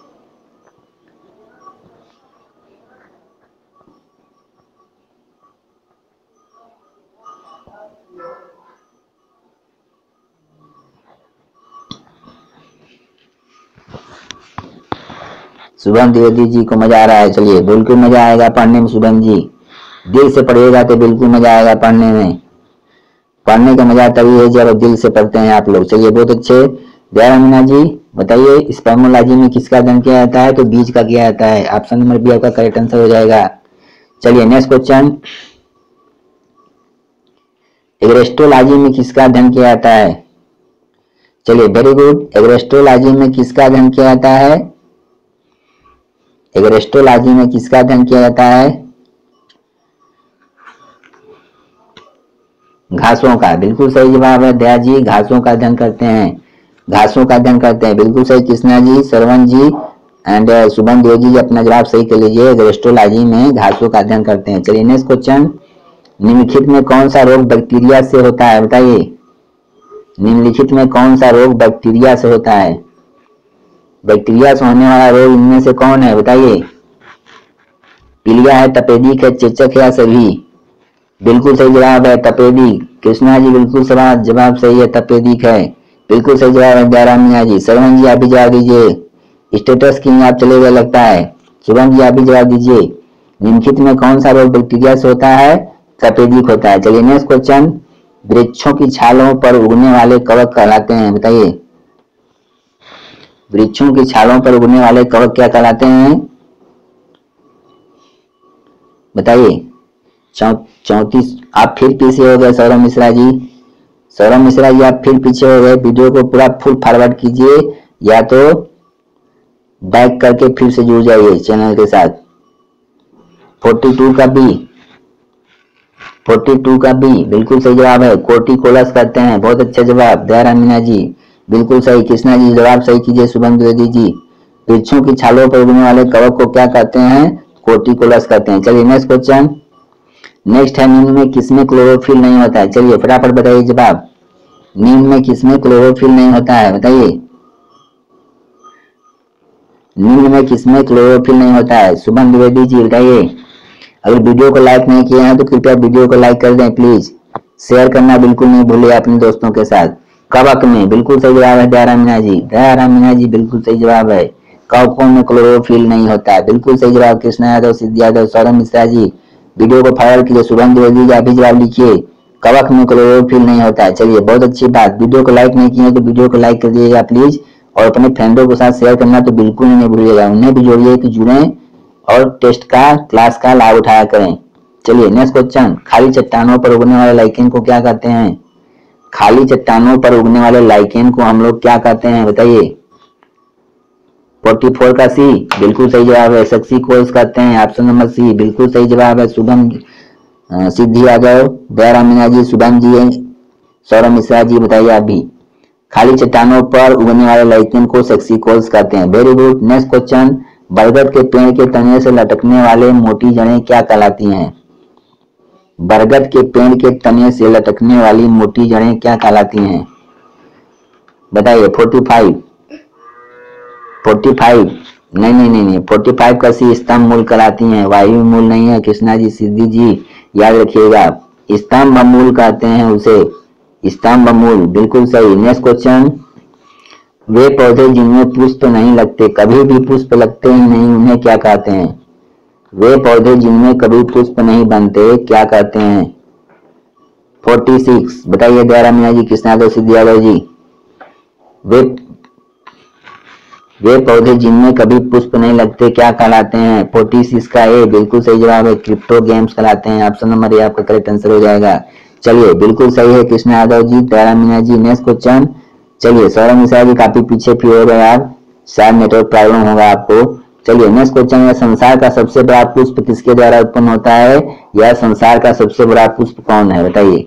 शुभम द्विवेदी जी को मजा आ रहा है, चलिए बिल्कुल मजा आएगा पढ़ने में शुभम जी, दिल से पढ़िएगा तो बिल्कुल मजा आएगा पढ़ने में। पढ़ने का मजा तभी है जब दिल से पढ़ते हैं आप लोग। चलिए बहुत अच्छे। दया मीना जी बताइए स्पर्मोलॉजी में किसका अध्ययन किया जाता है? तो बीज का किया जाता है। ऑप्शन नंबर बी आपका करेक्ट आंसर हो जाएगा। चलिए नेक्स्ट क्वेश्चन, एग्रेस्टोलॉजी में किसका अध्ययन किया जाता है? चलिए वेरी गुड, एग्रेस्टोलॉजी में किसका अध्ययन किया जाता है? एग्रेस्टोलॉजी में किसका अध्ययन किया जाता है? घासों का, बिल्कुल सही जवाब है दया जी, घासों का अध्ययन करते हैं, घासों का अध्ययन करते हैं, बिल्कुल सही। कृष्णा जी, सरवण जी एंड शुभम देव जी अपना जवाब सही कर लीजिए, एग्रेस्टोलॉजी में घासों का अध्ययन करते हैं। चलिए नेक्स्ट क्वेश्चन, निम्नलिखित में कौन सा रोग बैक्टीरिया से होता है बताइए? निम्नलिखित में कौन सा रोग बैक्टीरिया से होता है? बैक्टीरिया से होने वाला रोग इनमें से कौन है बताइए? पीलिया है, तपेदिक है, चेचक है या सभी? बिल्कुल सही जवाब है तपेदिक। कृष्णा जी बिल्कुल सही जवाब सही है, तपेदिक है, बिल्कुल सही जवाब है दयाराम मीना जी। सरवण जी आप भी जवाब दीजिए, स्टेटस किंग आप चले गए लगता है। शुभम जी आप भी जवाब दीजिए, निम्नलिखित में कौन सा रोग बैक्टीरिया से होता है? तपेदिक होता है। चलिए नेक्स्ट क्वेश्चन, वृक्षों की छालों पर उगने वाले कवक कहलाते हैं बताइए? वृक्षों की छालों पर उगने वाले कवक क्या कहलाते हैं बताइए? चौतीस आप फिर पीछे हो गए सौरभ मिश्रा जी, सौरभ मिश्रा जी आप फिर पीछे हो गए, वीडियो को पूरा फुल फॉरवर्ड कीजिए या तो बैक करके फिर से जुड़ जाइए चैनल के साथ। बयालीस का बी, बयालीस का बी बिल्कुल सही जवाब है, कोर्टिकोलस करते हैं, बहुत अच्छा जवाब दयाराम मीना जी, बिल्कुल सही। कृष्णा जी जवाब सही कीजिए। शुभम द्विवेदी जी, वृक्षों की छालों पर उगने वाले कवक को क्या कहते हैं? कोर्टिकोलस कहते हैं। चलिए नेक्स्ट क्वेश्चन, नेक्स्ट है निम्न में किसमें क्लोरोफिल नहीं होता है? चलिए फटाफट बताइए जवाब, निम्न में किसमें क्लोरोफिल नहीं होता है बताइए? निम्न में किसमें क्लोरोफिल नहीं होता है? शुभम द्विवेदी जी बताइए। अगर वीडियो को लाइक नहीं किए हैं तो कृपया वीडियो को लाइक कर दें प्लीज, शेयर करना बिल्कुल नहीं भूलिए अपने दोस्तों के साथ। कवक में, बिल्कुल सही जवाब है दयाराम मीना जी, दयाराम मीना जी बिल्कुल सही जवाब है, कवकों में क्लोरोफिल नहीं होता है, बिल्कुल सही जवाब। कृष्णा यादव, सिद्धि यादव, सौरभ मिश्रा जी वीडियो को फाइनल कीजिए। शुभम द्विवेदी जी आप भी जवाब लिखिए, कवक में क्लोरोफिल नहीं होता है। चलिए बहुत अच्छी बात, वीडियो को लाइक नहीं किए तो वीडियो को लाइक कर दीजिएगा प्लीज, और अपने फ्रेंडों के साथ शेयर करना तो बिल्कुल नहीं भूलिएगा, उन्हें भी जोड़िए कि जुड़े और टेस्ट का क्लास का लाभ उठाया करें। चलिए नेक्स्ट क्वेश्चन, खाली चट्टानों पर उगने वाले लाइकेन को क्या कहते हैं? खाली चट्टानों पर उगने वाले लाइकेन को हम लोग क्या कहते हैं बताइए? चौवालीस का सी बिल्कुल सही जवाब है, सक्सीकोल्स कहते हैं, ऑप्शन नंबर सी बिल्कुल सही जवाब है। शुभम, सिद्धि यादव, दयाराम मीना जी, शुभम जी, सौरभ मिश्रा जी बताइए आप भी। खाली चट्टानों पर उगने वाले लाइकेन को सक्सीकोल्स कहते हैं, वेरी गुड। नेक्स्ट क्वेश्चन, बरगद के पेड़ के तने से लटकने वाले मोटी जड़ें क्या कहलाती हैं? बरगद के पेड़ के तने से लटकने वाली मोटी जड़ें क्या कहलाती हैं बताइए? पैंतालीस, पैंतालीस नहीं नहीं नहीं नहीं पैंतालीस का सी स्तंभ मूल कहलाती हैं, वायु मूल नहीं है। कृष्णा जी, सिद्धि जी याद रखिएगा, स्तंभ मूल कहते हैं उसे, स्तंभ मूल, बिल्कुल सही। नेक्स्ट क्वेश्चन, वे पौधे जिनमें पुष्प नहीं लगते, कभी भी पुष्प लगते ही नहीं, उन्हें क्या कहते हैं? वे पौधे जिनमें कभी पुष्प नहीं बनते क्या कहते हैं? छियालीस बताइए दयाराम मीना जी, कृष्णा यादव, सिद्धि यादव जी। वे वे पौधे जिनमें कभी पुष्प नहीं लगते क्या कहलाते हैं? छियालीस का ए बिल्कुल सही जवाब है, क्रिप्टो गेम्स कहलाते हैं, ऑप्शन नंबर ए आपका करेक्ट आंसर हो जाएगा। चलिए बिल्कुल सही है कृष्णा यादव जी, दयाराम मीना जी। नेक्स्ट क्वेश्चन, चलिए सौरभ मिश्रा जी काफी पीछे फिर हो गए आप, शायद नेटवर्क प्रॉब्लम होगा आपको। चलिए नेक्स्ट क्वेश्चन है, संसार का सबसे बड़ा पुष्प किसके द्वारा उत्पन्न होता है? यह संसार का सबसे बड़ा पुष्प कौन है, बताइए।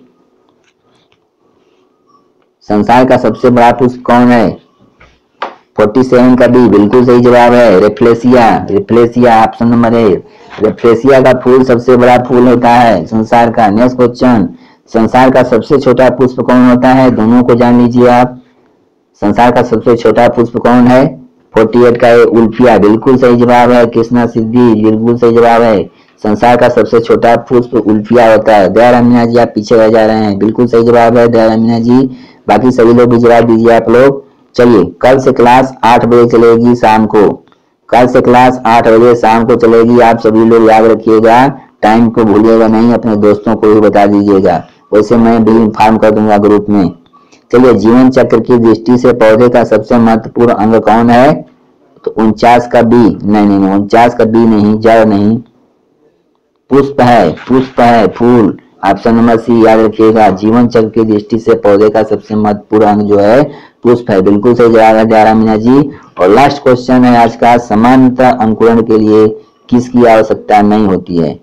संसार का सबसे बड़ा पुष्प कौन है? सैंतालीस का बी बिल्कुल सही जवाब है, rafflesia. Rafflesia option number A. Rafflesia का फूल सबसे बड़ा फूल होता है संसार का। नेक्स्ट क्वेश्चन, संसार का सबसे छोटा पुष्प कौन होता है? दोनों को जान लीजिए आप। संसार का सबसे छोटा पुष्प कौन है? अड़तालीस का उल्फिया बिल्कुल सही जवाब है। कृष्णा सिद्धि बिल्कुल सही जवाब है। संसार का सबसे छोटा पुष्प उल्फिया होता है। दया मीना जी आप पीछे रह जा रहे हैं, बिल्कुल सही जवाब है दया मीना जी। बाकी सभी लोग भी जवाब दीजिए आप लोग। चलिए कल से क्लास आठ बजे चलेगी शाम को। कल से क्लास आठ बजे शाम को चलेगी, आप सभी लोग याद रखिएगा, टाइम को भूलिएगा नहीं, अपने दोस्तों को भी बता दीजिएगा। वैसे मैं भी इन्फॉर्म कर दूंगा ग्रुप में। चलिए जीवन चक्र की दृष्टि से पौधे का सबसे महत्वपूर्ण अंग कौन है? तो उनचास का बी। नहीं नहीं नहीं उनचास का बी नहीं, जड़ नहीं, पुष्प है। पुष्प है, फूल। ऑप्शन नंबर सी याद रखिएगा। जीवन चक्र की दृष्टि से पौधे का सबसे महत्वपूर्ण अंग जो है पुष्प है, बिल्कुल सही जवाब है ग्यारह मीना जी। और लास्ट क्वेश्चन है आज का, समानता अंकुरण के लिए किसकी आवश्यकता नहीं होती है?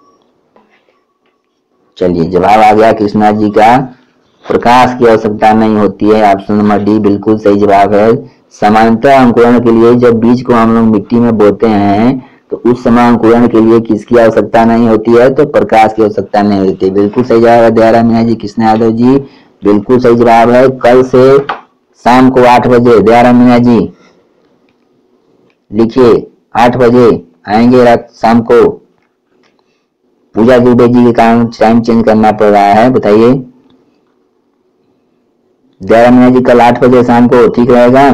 चलिए जवाब आ गया कृष्णा जी का, प्रकाश की आवश्यकता नहीं होती है। ऑप्शन नंबर डी बिल्कुल सही जवाब है। समानता अंकुरण के लिए जब बीज को हम लोग मिट्टी में बोते हैं तो उस समय अंकुरण के लिए किसकी आवश्यकता नहीं होती है? तो प्रकाश की आवश्यकता नहीं होती। बिल्कुल सही जवाब है दयारा मीना जी। कृष्ण यादव जी बिल्कुल सही जवाब है। कल से शाम को आठ बजे दयारा मीना जी लिखिए, आठ बजे आएंगे रात शाम को। पूजा दुबे जी के कारण टाइम चेंज करना पड़ रहा है, बताइए। दयारा मीना जी कल आठ बजे शाम को ठीक रहेगा?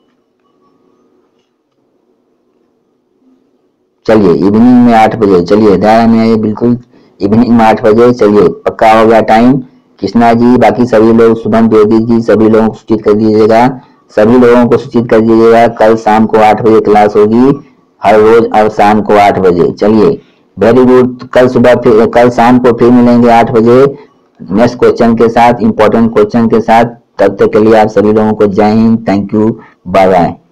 चलिए इवनिंग में आठ बजे। चलिए दयारा मीना जी बिल्कुल इवनिंग में आठ बजे। चलिए पक्का हो गया टाइम। कृष्णा जी बाकी सभी लोग, शुभम द्विवेदी जी सभी लोगों को सूचित कर दीजिएगा। सभी लोगों को सूचित कर दीजिएगा कल शाम को आठ बजे क्लास होगी, हर रोज और शाम को आठ बजे। चलिए वेरी गुड। कल सुबह फिर कल शाम को फिर मिलेंगे आठ बजे नेक्स्ट क्वेश्चन के साथ, इंपॉर्टेंट क्वेश्चन के साथ। तब तक के लिए आप सभी लोगों को Jai Hind, thank you, bye bye.